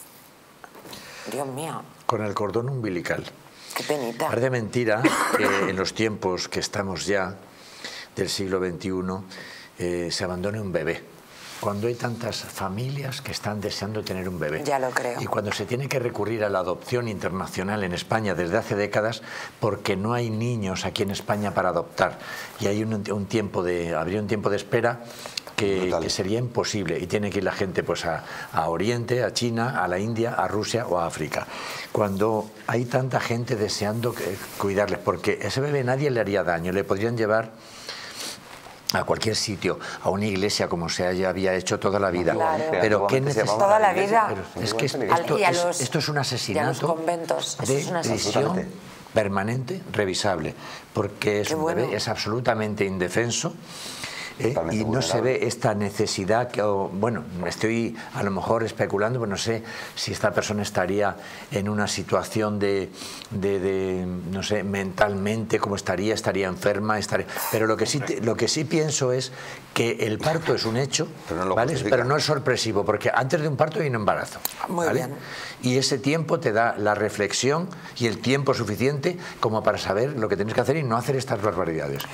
Dios mío. Con el cordón umbilical. Qué penita. Parece mentira que en los tiempos que estamos ya, del siglo XXI, se abandone un bebé, cuando hay tantas familias que están deseando tener un bebé. Ya lo creo. Y cuando se tiene que recurrir a la adopción internacional en España desde hace décadas, porque no hay niños aquí en España para adoptar, y hay habría un tiempo de espera que sería imposible, y tiene que ir la gente pues a Oriente, a China, a la India, a Rusia o a África. Cuando hay tanta gente deseando cuidarles, porque ese bebé nadie le haría daño, le podrían llevar a cualquier sitio, a una iglesia como se había hecho toda la vida. Claro. Pero ¿qué necesita? Toda la vida. Es que esto es un asesinato de prisión permanente, revisable, porque es un bebé, es absolutamente indefenso. Y no se ve esta necesidad bueno, estoy a lo mejor especulando, pero no sé si esta persona estaría en una situación no sé, mentalmente cómo estaría enferma, pero lo que sí pienso es que el parto es un hecho, pero no es sorpresivo, porque antes de un parto hay un embarazo. Muy bien. Y ese tiempo te da la reflexión y el tiempo suficiente como para saber lo que tienes que hacer y no hacer estas barbaridades.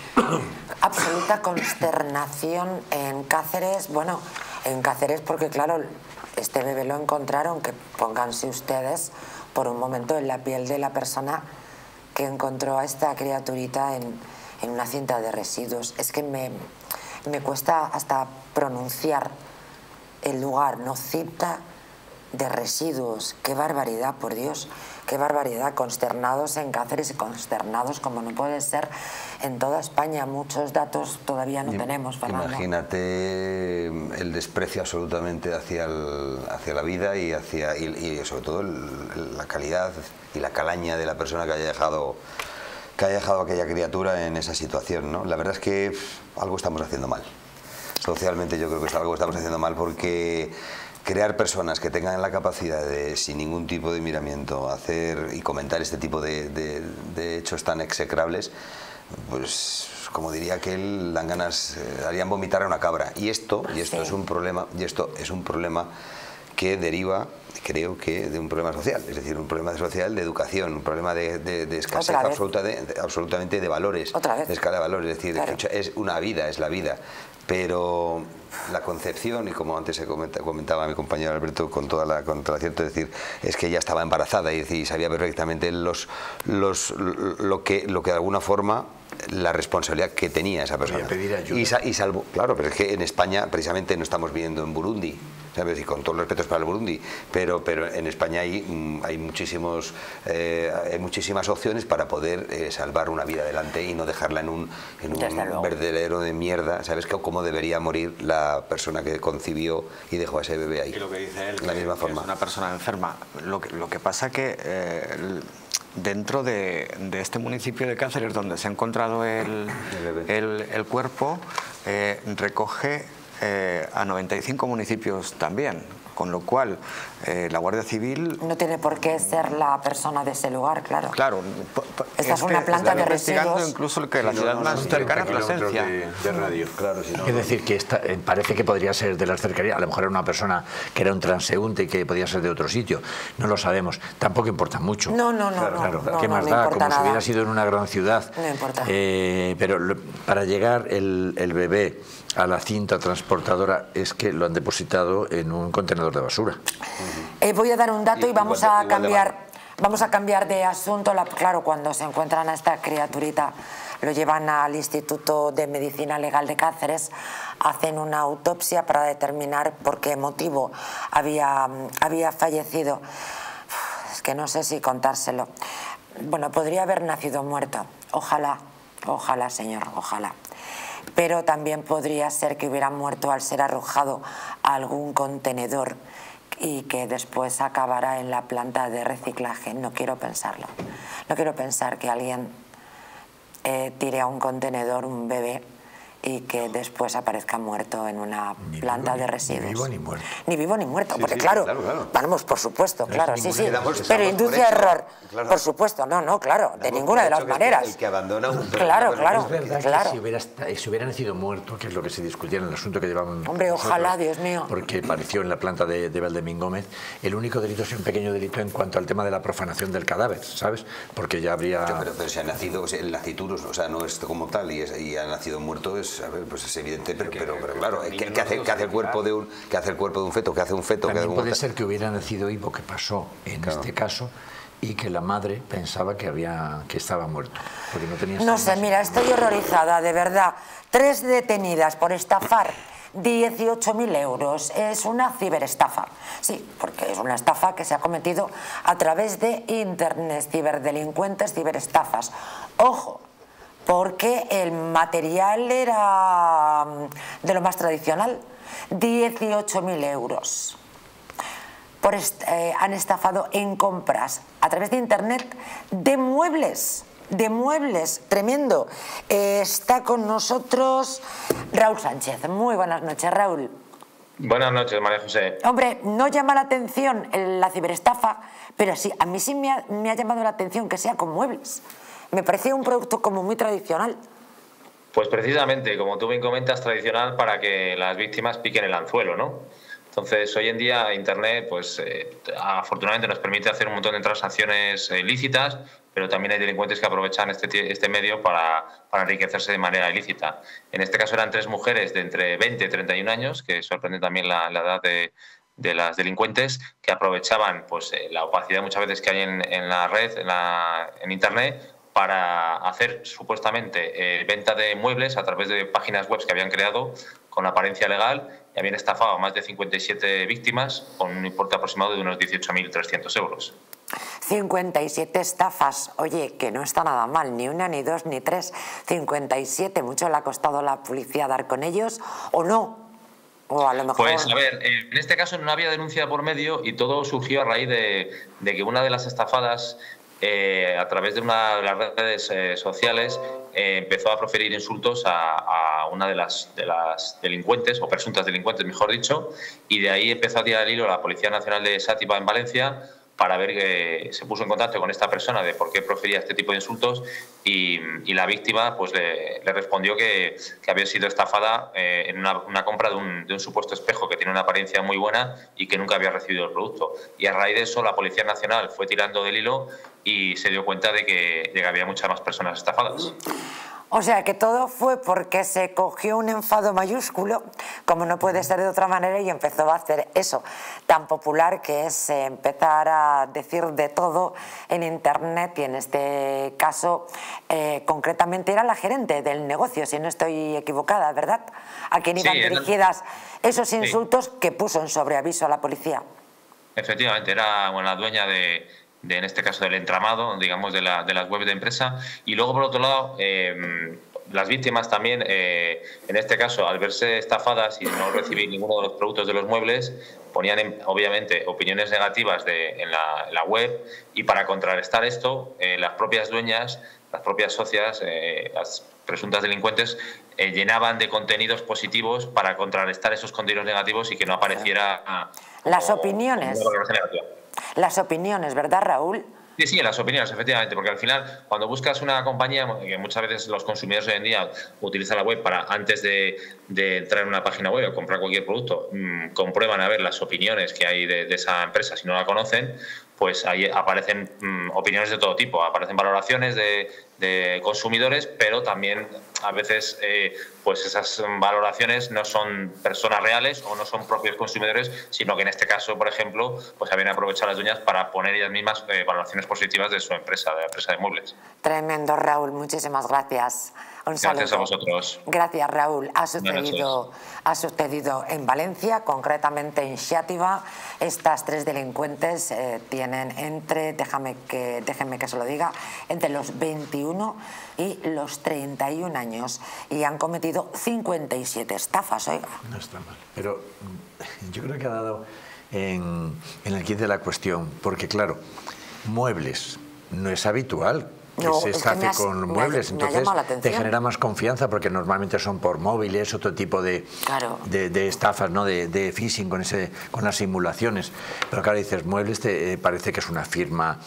Absoluta consternación en Cáceres, bueno, en Cáceres porque claro, este bebé lo encontraron, que pónganse ustedes por un momento en la piel de la persona que encontró a esta criaturita en una cinta de residuos. Es que me cuesta hasta pronunciar el lugar, ¿no? Cinta de residuos. Qué barbaridad, por Dios, qué barbaridad. Consternados en Cáceres y consternados, como no puede ser, en toda España. Muchos datos todavía no tenemos, Fernando. Imagínate el desprecio absolutamente hacia la vida y sobre todo la calidad y la calaña de la persona que haya dejado a aquella criatura en esa situación, ¿no? La verdad es que algo estamos haciendo mal. Socialmente yo creo que algo estamos haciendo mal, porque crear personas que tengan la capacidad de, sin ningún tipo de miramiento, hacer y comentar este tipo de hechos tan execrables, pues como diría aquel, dan ganas, harían vomitar a una cabra. Y esto es un problema, que deriva, creo que, de un problema social, es decir, un problema social de educación, un problema de escasez absolutamente de valores, de escala de valores. Es decir, claro, es una vida, es la vida, pero la concepción, y como antes comentaba mi compañero Alberto con todo el acierto, es decir, es que ella estaba embarazada y sabía perfectamente lo que de alguna forma, la responsabilidad que tenía esa persona. Pedir ayuda. Y salvo, claro, pero es que en España precisamente no estamos viviendo en Burundi, ¿sabes? Y con todos los respetos para el Burundi, pero en España hay muchísimas opciones para poder salvar una vida adelante y no dejarla en un vertedero de mierda, ¿sabes? Cómo debería morir la persona que concibió y dejó a ese bebé ahí. Y lo que dice él, la misma forma. Es una persona enferma. Lo que pasa que dentro de este municipio de Cáceres, donde se ha encontrado el cuerpo, recoge a 95 municipios también, con lo cual la Guardia Civil... No tiene por qué ser la persona de ese lugar, claro. Claro. Esta es una planta de residuos. Incluso que la ciudad más cercana es Plasencia. De radio. Claro, es decir, que parece que podría ser de las cercanías. A lo mejor era una persona que era un transeúnte y que podía ser de otro sitio. No lo sabemos. Tampoco importa mucho. No. ¿Qué más da? Como si hubiera sido en una gran ciudad. No importa. Pero para llegar el bebé a la cinta transportadora es que lo han depositado en un contenedor de basura. Voy a dar un dato y vamos a cambiar de asunto. Claro, cuando se encuentran a esta criaturita, lo llevan al Instituto de Medicina Legal de Cáceres, hacen una autopsia para determinar por qué motivo había fallecido. Es que no sé si contárselo. Bueno, podría haber nacido muerto. Ojalá, señor, ojalá. Pero también podría ser que hubiera muerto al ser arrojado a algún contenedor y que después acabará en la planta de reciclaje. No quiero pensarlo. No quiero pensar que alguien tire a un contenedor un bebé y que después aparezca muerto en una planta de residuos. Ni vivo ni muerto. Ni vivo ni muerto, porque sí, claro, claro. Vamos, por supuesto, No claro, sí, pero induce a error, claro. Por supuesto, no, claro, de ninguna de las maneras. El que abandona un claro. Es verdad que si hubiera nacido muerto, que es lo que se discutía en el asunto que llevaban... Hombre, ojalá, Dios mío. Porque apareció en la planta de Valdemín Gómez, el único delito es un pequeño delito en cuanto al tema de la profanación del cadáver, ¿sabes? Porque ya habría... Pero si ha nacido, el naciturus, o sea, no es como tal, y ha nacido muerto, pues es evidente, pero claro, ¿qué hace el cuerpo de un feto? ¿Qué hace un feto? También puede ser que hubiera nacido Ivo, que pasó en este caso, y que la madre pensaba que estaba muerto, porque no tenía... No sé, mira, estoy horrorizada, de verdad. 3 detenidas por estafar 18.000 euros. Es una ciberestafa. Sí, porque es una estafa que se ha cometido a través de internet. Ciberdelincuentes, ciberestafas. Ojo, porque el material era de lo más tradicional. 18.000 euros. Han estafado en compras a través de internet de muebles, tremendo. Está con nosotros Raúl Sánchez. Muy buenas noches, Raúl. Buenas noches, María José. Hombre, no llama la atención la ciberestafa, pero sí, a mí sí me ha llamado la atención que sea con muebles. Me parece un producto como muy tradicional. Pues precisamente, como tú bien comentas, tradicional para que las víctimas piquen el anzuelo, ¿no? Entonces, hoy en día Internet, pues afortunadamente nos permite hacer un montón de transacciones lícitas, pero también hay delincuentes que aprovechan este medio para enriquecerse de manera ilícita. En este caso eran 3 mujeres de entre 20 y 31 años, que sorprende también la edad de las delincuentes que aprovechaban pues, la opacidad muchas veces que hay en la red, en Internet, para hacer supuestamente venta de muebles a través de páginas web que habían creado con apariencia legal y habían estafado a más de 57 víctimas con un importe aproximado de unos 18.300 euros. 57 estafas, oye, que no está nada mal, ni una, ni dos, ni tres, 57, ¿mucho le ha costado a la policía dar con ellos o no? O a lo mejor... Pues a ver, en este caso no había denuncia por medio y todo surgió a raíz de que una de las estafadas, a través de una de las redes sociales, empezó a proferir insultos a una de las delincuentes, o presuntas delincuentes, mejor dicho, y de ahí empezó a tirar el hilo la Policía Nacional de Sátiva en Valencia para ver que se puso en contacto con esta persona de por qué profería este tipo de insultos y la víctima pues le respondió que había sido estafada en una compra de un supuesto espejo que tiene una apariencia muy buena y que nunca había recibido el producto. Y a raíz de eso la Policía Nacional fue tirando del hilo y se dio cuenta de que había muchas más personas estafadas. O sea que todo fue porque se cogió un enfado mayúsculo, como no puede ser de otra manera, y empezó a hacer eso tan popular que es empezar a decir de todo en Internet, y en este caso concretamente era la gerente del negocio, si no estoy equivocada, ¿verdad? A quien iban dirigidas esos insultos que puso en sobreaviso a la policía. Efectivamente, era la dueña en este caso del entramado, digamos, de las webs de empresa. Y luego, por otro lado, las víctimas también, en este caso, al verse estafadas y no recibir ninguno de los productos de los muebles, ponían obviamente opiniones negativas en la web, y para contrarrestar esto, las propias dueñas, las propias socias, las presuntas delincuentes, llenaban de contenidos positivos para contrarrestar esos contenidos negativos y que no apareciera las opiniones. Las opiniones, ¿verdad, Raúl? Sí, las opiniones, efectivamente, porque al final, cuando buscas una compañía, que muchas veces los consumidores hoy en día utilizan la web para, antes de entrar en una página web o comprar cualquier producto, comprueban a ver las opiniones que hay de esa empresa, si no la conocen, pues ahí aparecen opiniones de todo tipo, aparecen valoraciones de consumidores, pero también a veces pues esas valoraciones no son personas reales o no son propios consumidores, sino que en este caso, por ejemplo, pues habían aprovechado las dueñas para poner ellas mismas valoraciones positivas de su empresa, de la empresa de muebles. Tremendo, Raúl, muchísimas gracias. Un saludo. Gracias a vosotros. Gracias, Raúl. Ha sucedido en Valencia, concretamente en Xàtiva. Estas tres delincuentes tienen déjenme que se lo diga, entre los 21 y los 31 años y han cometido 57 estafas, oiga. No está mal, pero yo creo que ha dado en el quid de la cuestión, porque claro, muebles no es habitual que se estafe con muebles, entonces te genera más confianza porque normalmente son por móviles, otro tipo de estafas, ¿no? de phishing con las simulaciones, pero claro, dices muebles, te parece que es una firma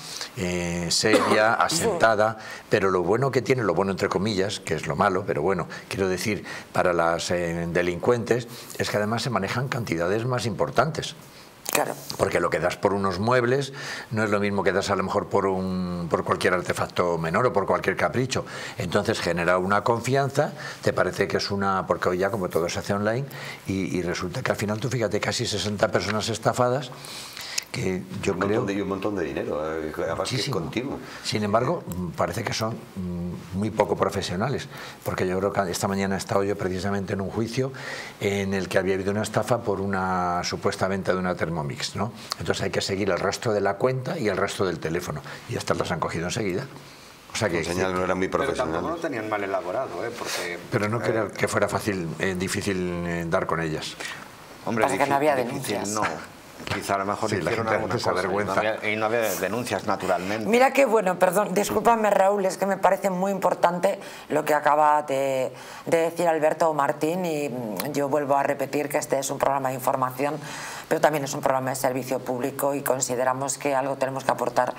seria, asentada, pero lo bueno que tiene, lo bueno entre comillas, que es lo malo, pero bueno, quiero decir, para las delincuentes es que además se manejan cantidades más importantes. Claro. Porque lo que das por unos muebles no es lo mismo que das a lo mejor por cualquier artefacto menor o por cualquier capricho. Entonces genera una confianza, te parece que es porque hoy ya como todo se hace online y resulta que al final tú fíjate casi 60 personas estafadas, que yo creo... Y un montón de dinero, además que es continuo. Sin embargo, parece que son muy poco profesionales, porque yo creo que esta mañana he estado yo precisamente en un juicio en el que había habido una estafa por una supuesta venta de una Thermomix, ¿no? Entonces hay que seguir el resto de la cuenta y el resto del teléfono, y estas las han cogido enseguida. O sea que no eran muy profesionales. Pero tampoco lo tenían mal elaborado, porque... Pero no creo que fuera difícil dar con ellas. Hombre, pasa que no había denuncias. No. Quizá a lo mejor hicieron alguna cosa vergüenza. Y no había denuncias naturalmente. Mira qué bueno, perdón, discúlpame Raúl, es que me parece muy importante lo que acaba de decir Alberto Martín, y yo vuelvo a repetir que este es un programa de información, pero también es un programa de servicio público y consideramos que algo tenemos que aportar.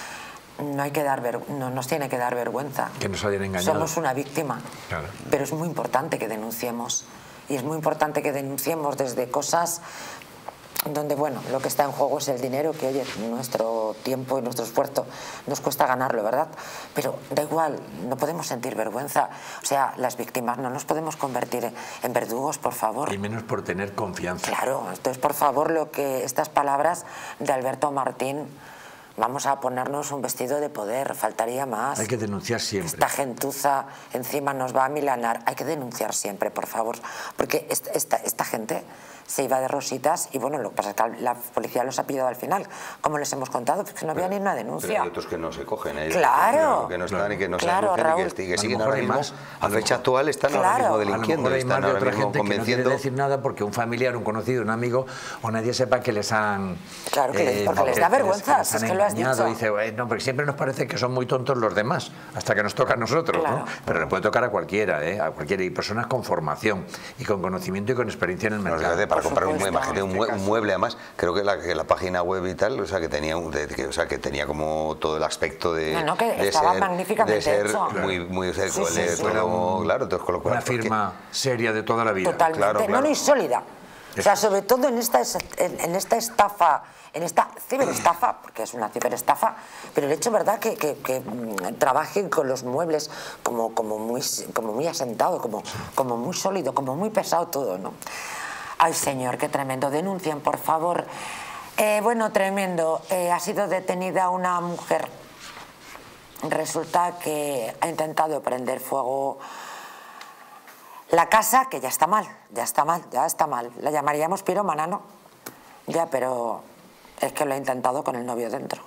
No nos tiene que dar vergüenza. Que nos hayan engañado. Somos una víctima, claro. Pero es muy importante que denunciemos, y es muy importante que denunciemos desde cosas donde bueno, lo que está en juego es el dinero, que oye, nuestro tiempo y nuestro esfuerzo nos cuesta ganarlo, ¿verdad? Pero da igual, no podemos sentir vergüenza. O sea, las víctimas no nos podemos convertir en verdugos, por favor. Y menos por tener confianza. Claro, entonces por favor, estas palabras de Alberto Martín, vamos a ponernos un vestido de poder, faltaría más. Hay que denunciar siempre. Esta gentuza encima nos va a milanar. Hay que denunciar siempre, por favor, porque esta gente se iba de rositas y bueno, lo que pasa es que la policía los ha pillado al final, como les hemos contado, porque no había ni una denuncia. Pero hay otros que no se cogen, claro, que no están y que no se Raúl, y que siguen ahora mismo, a fecha actual están ahora mismo delinquiendo, están ahora mismo convenciendo. Que no quiere decir nada porque un familiar, un conocido, un amigo o nadie sepa que les han... Claro, porque les da vergüenza, es que lo has dicho. Dice, no, porque siempre nos parece que son muy tontos los demás, hasta que nos toca a nosotros, claro. ¿no? Pero le puede tocar a cualquiera, a cualquiera, y personas con formación y con conocimiento y con experiencia en el mercado. Para comprar un mueble, además, creo que la página web y tal, o sea, que tenía como todo el aspecto de... que estaba magníficamente hecho. Muy seco. Claro, entonces, con lo cual, una firma seria de toda la vida. Totalmente, claro. No, y sólida. O sea, sobre todo en esta estafa, en esta ciberestafa, porque es una ciberestafa, pero el hecho, ¿verdad?, que trabajen con los muebles como muy asentado, como muy sólido, como muy pesado todo, ¿no? Ay, señor, qué tremendo. Denuncien, por favor. Bueno, tremendo. Ha sido detenida una mujer. Resulta que ha intentado prender fuego la casa, que ya está mal. La llamaríamos pirómana, ¿no? Ya, pero es que lo ha intentado con el novio dentro.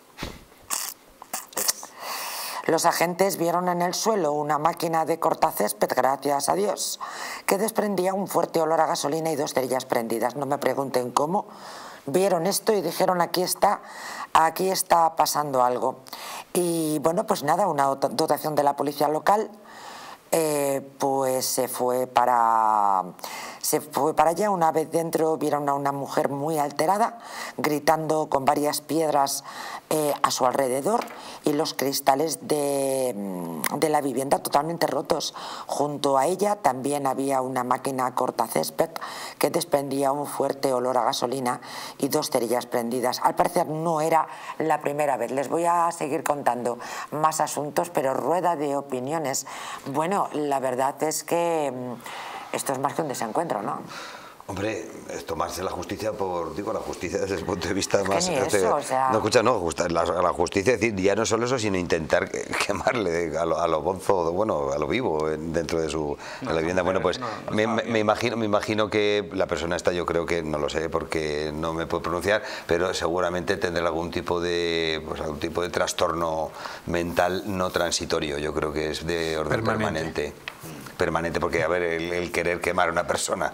Los agentes vieron en el suelo una máquina de cortacésped, gracias a Dios, que desprendía un fuerte olor a gasolina y 2 cerillas prendidas. No me pregunten cómo. Vieron esto y dijeron, aquí está pasando algo. Y bueno, pues nada, una dotación de la policía local pues se fue para allá. Una vez dentro vieron a una mujer muy alterada, gritando con varias piedras a su alrededor y los cristales de la vivienda totalmente rotos. Junto a ella también había una máquina cortacésped que desprendía un fuerte olor a gasolina y 2 cerillas prendidas. Al parecer no era la primera vez. Les voy a seguir contando más asuntos, pero rueda de opiniones. Bueno, la verdad es que esto es más que un desencuentro, ¿no? Hombre, es tomarse la justicia la justicia desde el punto de vista más... la justicia, es decir, ya no solo eso, sino intentar quemarle a lo bonzo, bueno, a lo vivo dentro de la vivienda. Bueno, pues me imagino que la persona esta, yo creo que, no lo sé porque no me puedo pronunciar, pero seguramente tendrá algún tipo de trastorno mental no transitorio. Yo creo que es de orden permanente, porque a ver, el querer quemar a una persona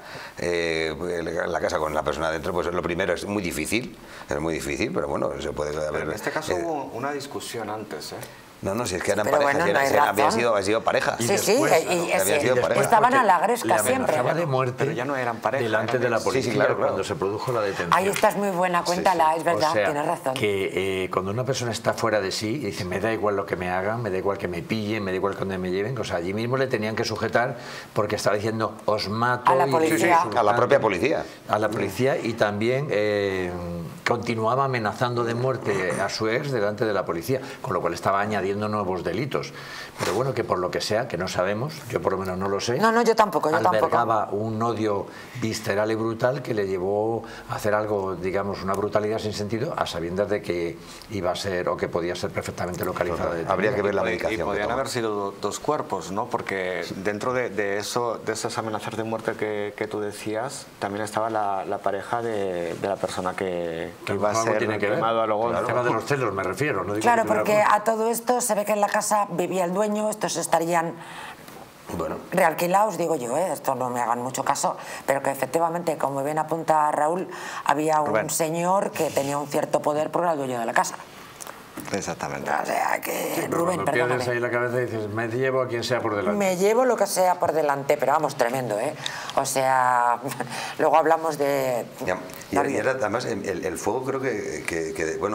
la casa con la persona dentro, pues lo primero es muy difícil, pero bueno, se puede haber... Pero en este caso hubo una discusión antes, No, si es que eran parejas, habían sido parejas. Sí, estaban a la gresca siempre. De muerte, pero ya no eran parejas. Delante de la policía, claro. Cuando se produjo la detención. Ahí esta es muy buena, cuéntala, es verdad, tienes razón. Que cuando una persona está fuera de sí y dice, me da igual lo que me hagan, me da igual que me pillen, me da igual donde me lleven, o sea, allí mismo le tenían que sujetar porque estaba diciendo, os mato. A la policía. A la propia policía. A la policía, y también continuaba amenazando de muerte a su ex delante de la policía, con lo cual estaba añadiendo nuevos delitos. Pero bueno, que por lo que sea, que no sabemos, yo por lo menos no lo sé. No, yo tampoco. Albergaba un odio visceral y brutal que le llevó a hacer algo, digamos, una brutalidad sin sentido, a sabiendas de que iba a ser o que podía ser perfectamente localizada. Habría que ver la medicación. Y podían haber sido 2 cuerpos, ¿no? Porque dentro de esas amenazas de muerte que tú decías, también estaba la pareja de la persona que iba a ser quemado a lo golpe. El tema de los celos me refiero. No digo claro, porque a todo esto se ve que en la casa vivía el dueño, estos estarían realquilados, digo yo, esto no me hagan mucho caso, pero que efectivamente, como bien apunta Raúl, había un señor que tenía un cierto poder porque era el dueño de la casa. Exactamente. O sea que, Rubén, perdóname. Pierdes ahí la cabeza y dices, me llevo a quien sea por delante. Me llevo lo que sea por delante, pero vamos, tremendo, O sea, luego hablamos de... Y además, el fuego creo que bueno,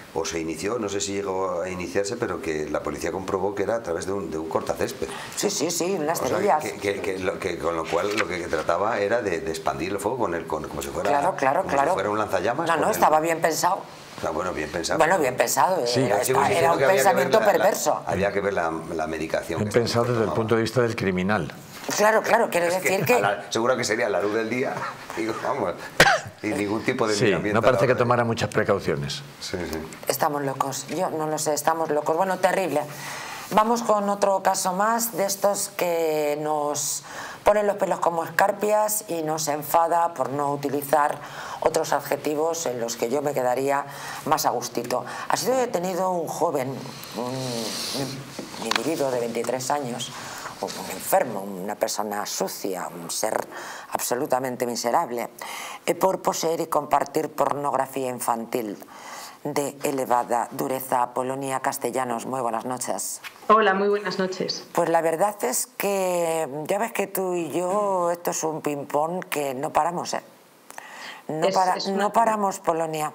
o se inició, no sé si llegó a iniciarse, pero que la policía comprobó que era a través de un cortacésped. Sí, unas cerillas. Con lo cual lo que trataba era de expandir el fuego como si fuera, si fuera un lanzallamas. No, estaba bien pensado. Bueno, bien pensado. Bueno, bien pensado. Sí, era un pensamiento perverso. Había que ver la medicación. Bien pensado desde el punto de vista del criminal. Claro, quiero decir que... Seguro que sería la luz del día, digo, vamos, y ningún tipo de miramiento. No parece que tomara muchas precauciones. Sí. Estamos locos, yo no lo sé, estamos locos. Bueno, terrible. Vamos con otro caso más de estos que nos ponen los pelos como escarpias y nos enfada por no utilizar otros adjetivos en los que yo me quedaría más a gustito. Ha sido detenido un joven, un individuo de 23 años, un enfermo, una persona sucia, un ser absolutamente miserable, por poseer y compartir pornografía infantil de elevada dureza. Polonia Castellanos, muy buenas noches. Hola, muy buenas noches. Pues la verdad es que ya ves que tú y yo, esto es un ping-pong que no paramos, ¿eh? No paramos, Polonia.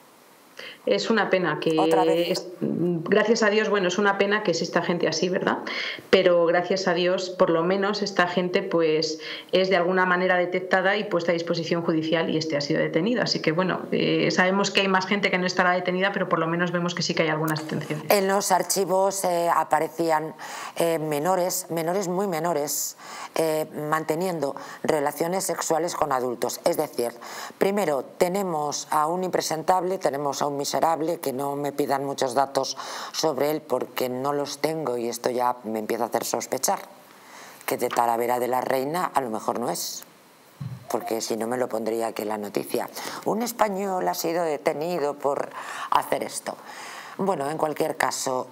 Es una pena que, gracias a Dios, bueno, es una pena que exista gente así, ¿verdad? Pero gracias a Dios, por lo menos esta gente pues es de alguna manera detectada y puesta a disposición judicial y ha sido detenido. Así que bueno, sabemos que hay más gente que no estará detenida, pero por lo menos vemos que sí que hay algunas detenciones. En los archivos aparecían menores muy menores, manteniendo relaciones sexuales con adultos. Es decir, primero tenemos a un impresentable, tenemos a un miserable, que no me pidan muchos datos sobre él porque no los tengo y esto ya me empieza a hacer sospechar que de Talavera de la Reina a lo mejor no es, porque si no me lo pondría aquí en la noticia. Un español ha sido detenido por hacer esto. Bueno, en cualquier caso,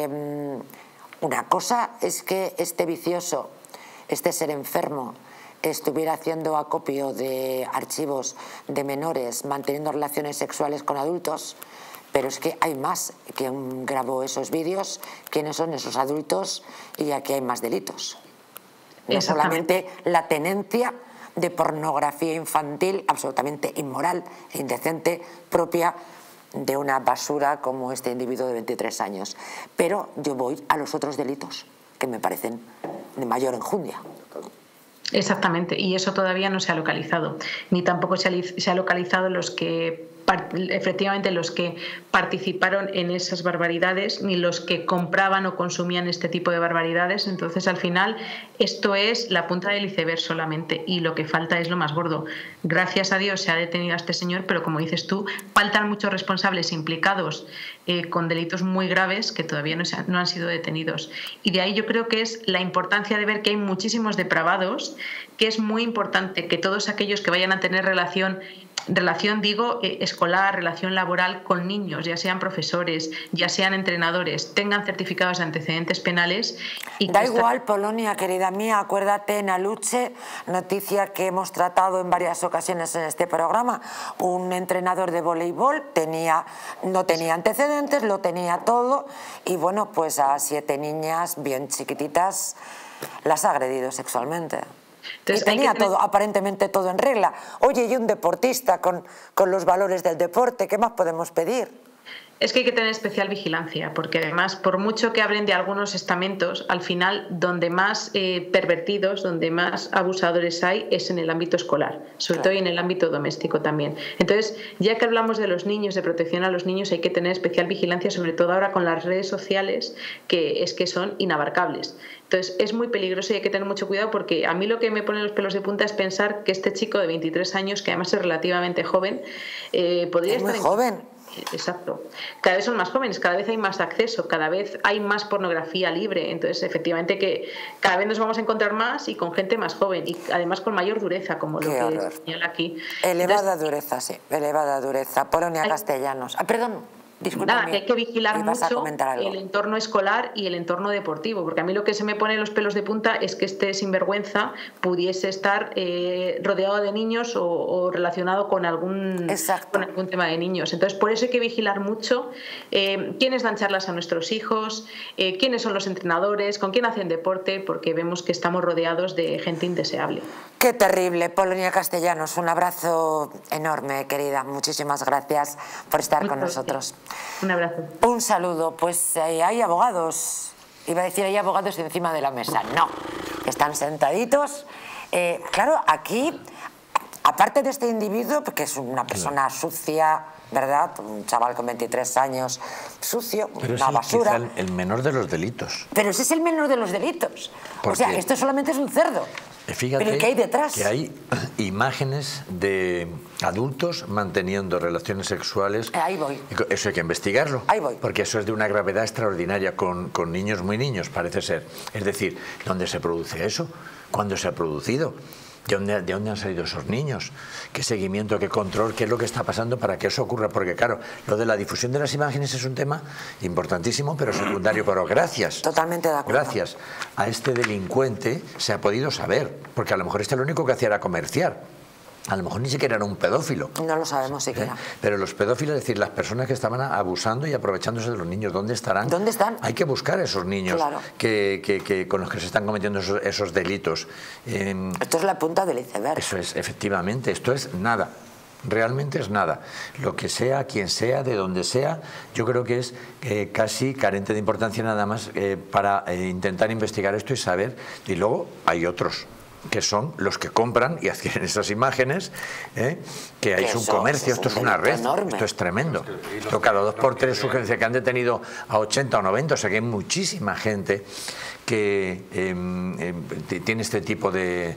una cosa es que este vicioso, este ser enfermo, estuviera haciendo acopio de archivos de menores, manteniendo relaciones sexuales con adultos, pero es que hay más. ¿Quién grabó esos vídeos? ¿Quiénes son esos adultos? Y aquí hay más delitos. No solamente la tenencia de pornografía infantil absolutamente inmoral e indecente, propia de una basura como este individuo de 23 años. Pero yo voy a los otros delitos, que me parecen de mayor enjundia. Exactamente, y eso todavía no se ha localizado, ni tampoco se ha localizado efectivamente los que participaron en esas barbaridades, ni los que compraban o consumían este tipo de barbaridades. Entonces, al final, esto es la punta del iceberg solamente, y lo que falta es lo más gordo. Gracias a Dios se ha detenido a este señor, pero como dices tú, faltan muchos responsables implicados con delitos muy graves que todavía no han sido detenidos. Y de ahí yo creo que es la importancia de ver que hay muchísimos depravados, que es muy importante que todos aquellos que vayan a tener relación digo, escolar, relación laboral con niños, ya sean profesores, ya sean entrenadores, tengan certificados de antecedentes penales. Y da igual, Polonia, querida mía, acuérdate, Naluche, noticia que hemos tratado en varias ocasiones en este programa. Un entrenador de voleibol no tenía antecedentes, lo tenía todo, y bueno, pues a 7 niñas bien chiquititas las ha agredido sexualmente. Entonces, y tenía todo, aparentemente todo en regla. Oye, y un deportista con los valores del deporte, ¿qué más podemos pedir? Es que hay que tener especial vigilancia, porque además, por mucho que hablen de algunos estamentos, al final donde más pervertidos, donde más abusadores hay es en el ámbito escolar, sobre todo y en el ámbito doméstico también. Entonces, ya que hablamos de los niños, de protección a los niños, hay que tener especial vigilancia, sobre todo ahora con las redes sociales, que son inabarcables. Entonces, es muy peligroso y hay que tener mucho cuidado, porque a mí lo que me pone los pelos de punta es pensar que este chico de 23 años, que además es relativamente joven, podría estar... muy joven. Exacto. Cada vez son más jóvenes, cada vez hay más acceso, cada vez hay más pornografía libre. Entonces, efectivamente, que cada vez nos vamos a encontrar más y con gente más joven y además con mayor dureza, como lo que señala aquí. Elevada dureza, sí, elevada dureza. Polonia Castellanos. Perdón. Nada, que hay que vigilar mucho el entorno escolar y el entorno deportivo, porque a mí lo que se me pone los pelos de punta es que este sinvergüenza pudiese estar rodeado de niños o relacionado con algún tema de niños. Entonces, por eso hay que vigilar mucho quiénes dan charlas a nuestros hijos, quiénes son los entrenadores, con quién hacen deporte, porque vemos que estamos rodeados de gente indeseable. Qué terrible, Polonia Castellanos. Un abrazo enorme, querida. Muchísimas gracias por estar con nosotros. Un abrazo. Un saludo. Pues hay abogados, iba a decir hay abogados encima de la mesa. No, están sentaditos. Claro, aquí, aparte de este individuo, que es una persona sucia, ¿verdad? Un chaval con 23 años, sucio, pero una basura. Quizá el menor de los delitos. Pero ese es el menor de los delitos. O sea, esto solamente es un cerdo. Fíjate, pero ¿qué hay detrás? Que hay imágenes de adultos manteniendo relaciones sexuales. Ahí voy. Eso hay que investigarlo. Ahí voy. Porque eso es de una gravedad extraordinaria con niños muy niños, parece ser. Es decir, ¿dónde se produce eso? ¿Cuándo se ha producido? ¿De dónde han salido esos niños? ¿Qué seguimiento, qué control, qué es lo que está pasando para que eso ocurra? Porque claro, lo de la difusión de las imágenes es un tema importantísimo, pero secundario. Pero gracias. Totalmente de acuerdo. Gracias a este delincuente se ha podido saber, porque a lo mejor este lo único que hacía era comerciar. A lo mejor ni siquiera era un pedófilo. No lo sabemos siquiera. Pero los pedófilos, es decir, las personas que estaban abusando y aprovechándose de los niños, ¿dónde estarán? ¿Dónde están? Hay que buscar a esos niños, claro, que con los que se están cometiendo esos delitos. Esto es la punta del iceberg. Eso es, efectivamente, esto es nada. Realmente es nada. Lo que sea, quien sea, de donde sea, yo creo que es casi carente de importancia nada más para intentar investigar esto y saber. Y luego hay otros, que son los que compran y adquieren esas imágenes, que hay un comercio, esto es una red, enorme. Esto es tremendo. Esto cada 2 por 3 sugerencia que han detenido a 80 o 90, o sea que hay muchísima gente que tiene este tipo de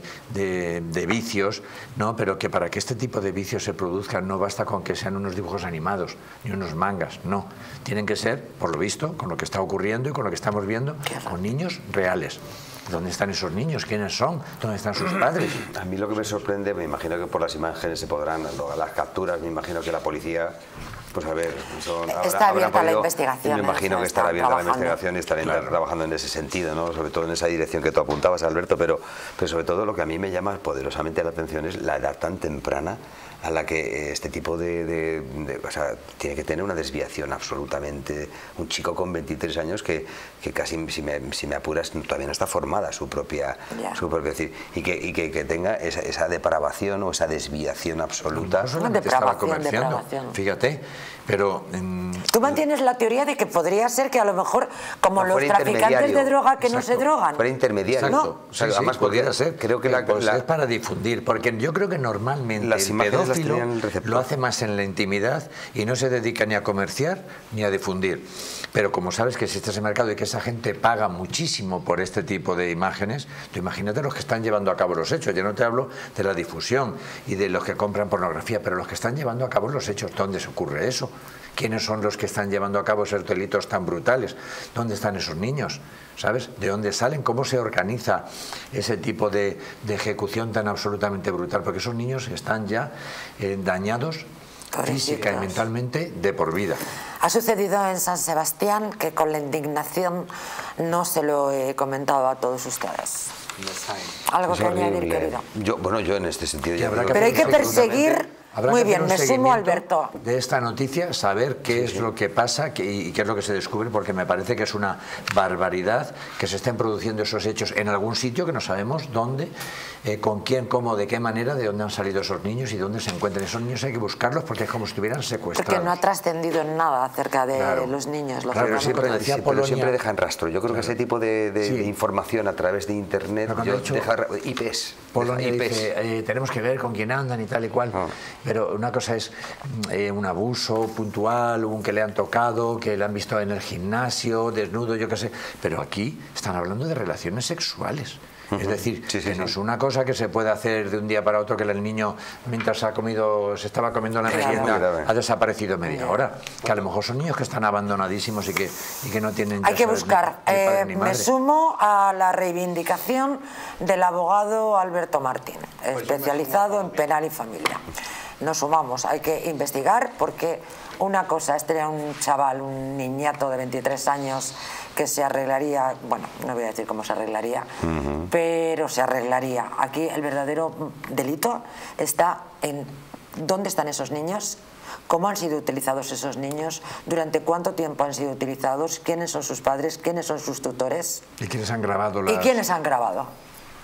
vicios, ¿no? Pero que para que este tipo de vicios se produzcan no basta con que sean unos dibujos animados ni unos mangas, no. Tienen que ser, por lo visto, con lo que está ocurriendo y con lo que estamos viendo, con niños reales. ¿Dónde están esos niños? ¿Quiénes son? ¿Dónde están sus padres? A mí lo que me sorprende, me imagino que por las imágenes se podrán, las capturas, me imagino que la policía, pues a ver, está abierta la investigación. Me imagino que estará abierta la investigación y estarán trabajando en ese sentido, ¿no? Sobre todo en esa dirección que tú apuntabas, Alberto, pero sobre todo lo que a mí me llama poderosamente la atención es la edad tan temprana a la que este tipo o sea, tiene que tener una desviación absolutamente. Un chico con 23 años que casi, si me apuras, todavía no está formada su propia decir, y que tenga esa depravación o esa desviación absoluta. No solamente estaba comerciando, fíjate, pero... Tú mantienes la teoría de que podría ser que a lo mejor, como los traficantes de droga que no se drogan. Fuera intermediario. ¿No? O sea, además podría ser. Creo que es para difundir, porque yo creo que normalmente las imágenes las tenían el receptor. Lo hace más en la intimidad y no se dedica ni a comerciar ni a difundir. Pero como sabes que existe ese mercado y que esa gente paga muchísimo por este tipo de imágenes, tú imagínate los que están llevando a cabo los hechos. Yo no te hablo de la difusión y de los que compran pornografía, pero los que están llevando a cabo los hechos, ¿dónde se ocurre eso? ¿Quiénes son los que están llevando a cabo esos delitos tan brutales? ¿Dónde están esos niños? ¿Sabes? ¿De dónde salen? ¿Cómo se organiza ese tipo de ejecución tan absolutamente brutal? Porque esos niños están ya dañados física y mentalmente de por vida. Ha sucedido en San Sebastián, que con la indignación no se lo he comentado a todos ustedes. Algo que añadir, querido. Yo en este sentido ya... Pero hay que perseguir... Muy bien, me sumo, Alberto. De esta noticia, saber qué es lo que pasa y qué es lo que se descubre, porque me parece que es una barbaridad que se estén produciendo esos hechos en algún sitio que no sabemos dónde, con quién, cómo, de qué manera, de dónde han salido esos niños y dónde se encuentran. Esos niños hay que buscarlos porque es como si estuvieran secuestrados. Porque no ha trascendido en nada acerca de los niños. Pero siempre dejan rastro. Yo creo que ese tipo de información a través de Internet deja IPs. Polonia dice, tenemos que ver con quién andan y tal y cual. Pero una cosa es un abuso puntual, un que le han tocado, que le han visto en el gimnasio, desnudo, yo qué sé. Pero aquí están hablando de relaciones sexuales. Es decir, que no es una cosa que se puede hacer de un día para otro, que el niño, mientras se estaba comiendo la merienda, ha desaparecido media hora. Que a lo mejor son niños que están abandonadísimos y que no tienen... Hay que buscar. Me sumo a la reivindicación del abogado Alberto Martín, especializado en penal y familia. Nos sumamos, hay que investigar, porque una cosa es tener un chaval, un niñato de 23 años que se arreglaría, bueno, no voy a decir cómo se arreglaría, pero se arreglaría. Aquí el verdadero delito está en dónde están esos niños, cómo han sido utilizados esos niños, durante cuánto tiempo han sido utilizados, quiénes son sus padres, quiénes son sus tutores. ¿Y quiénes han grabado ¿Y quiénes han grabado?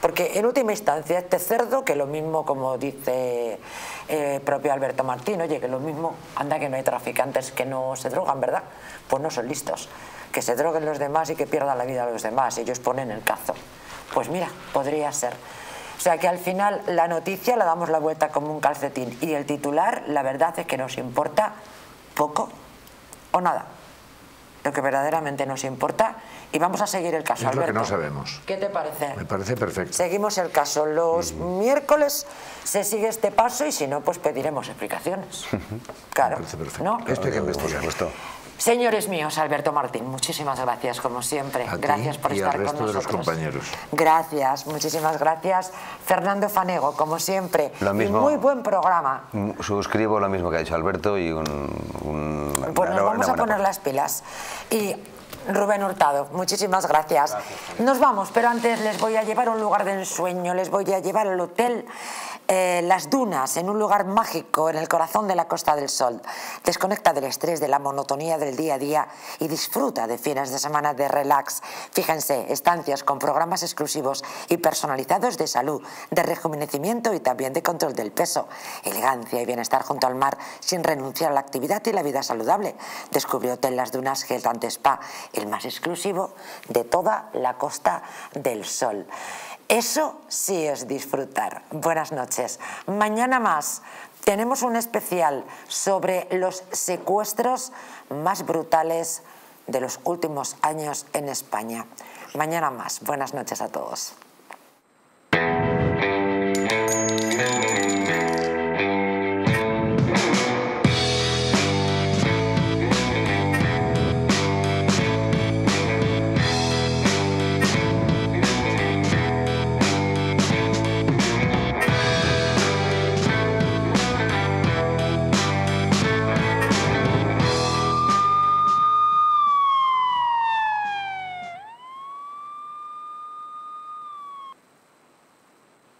Porque en última instancia este cerdo, que lo mismo como dice propio Alberto Martín, oye, que lo mismo, anda que no hay traficantes que no se drogan, ¿verdad? Pues no son listos. Que se droguen los demás y que pierdan la vida los demás, ellos ponen el cazo. Pues mira, podría ser. O sea que al final la noticia la damos la vuelta como un calcetín y el titular, la verdad es que nos importa poco o nada. Lo que verdaderamente nos importa, y vamos a seguir el caso, es Alberto. lo que no sabemos. ¿Qué te parece? Me parece perfecto. Seguimos el caso. Los miércoles se sigue este paso y si no, pues pediremos explicaciones. Claro. Me parece perfecto. ¿No? Esto hay que investigar. Señores míos, Alberto Martín, muchísimas gracias como siempre. Gracias por estar con nosotros. Y al resto de los compañeros. Gracias, muchísimas gracias. Fernando Fanego, como siempre. Lo mismo, y muy buen programa. Suscribo lo mismo que ha dicho Alberto y pues nos vamos a poner las pilas. Y Rubén Hurtado, muchísimas gracias. Nos vamos, pero antes les voy a llevar a un lugar de ensueño, les voy a llevar al hotel Las Dunas, en un lugar mágico en el corazón de la Costa del Sol. Desconecta del estrés, de la monotonía del día a día y disfruta de fines de semana de relax. Fíjense, estancias con programas exclusivos y personalizados de salud, de rejuvenecimiento y también de control del peso, elegancia y bienestar junto al mar sin renunciar a la actividad y la vida saludable. Descubre Hotel Las Dunas Health and Spa, el más exclusivo de toda la Costa del Sol. Eso sí es disfrutar. Buenas noches. Mañana más tenemos un especial sobre los secuestros más brutales de los últimos años en España. Mañana más. Buenas noches a todos.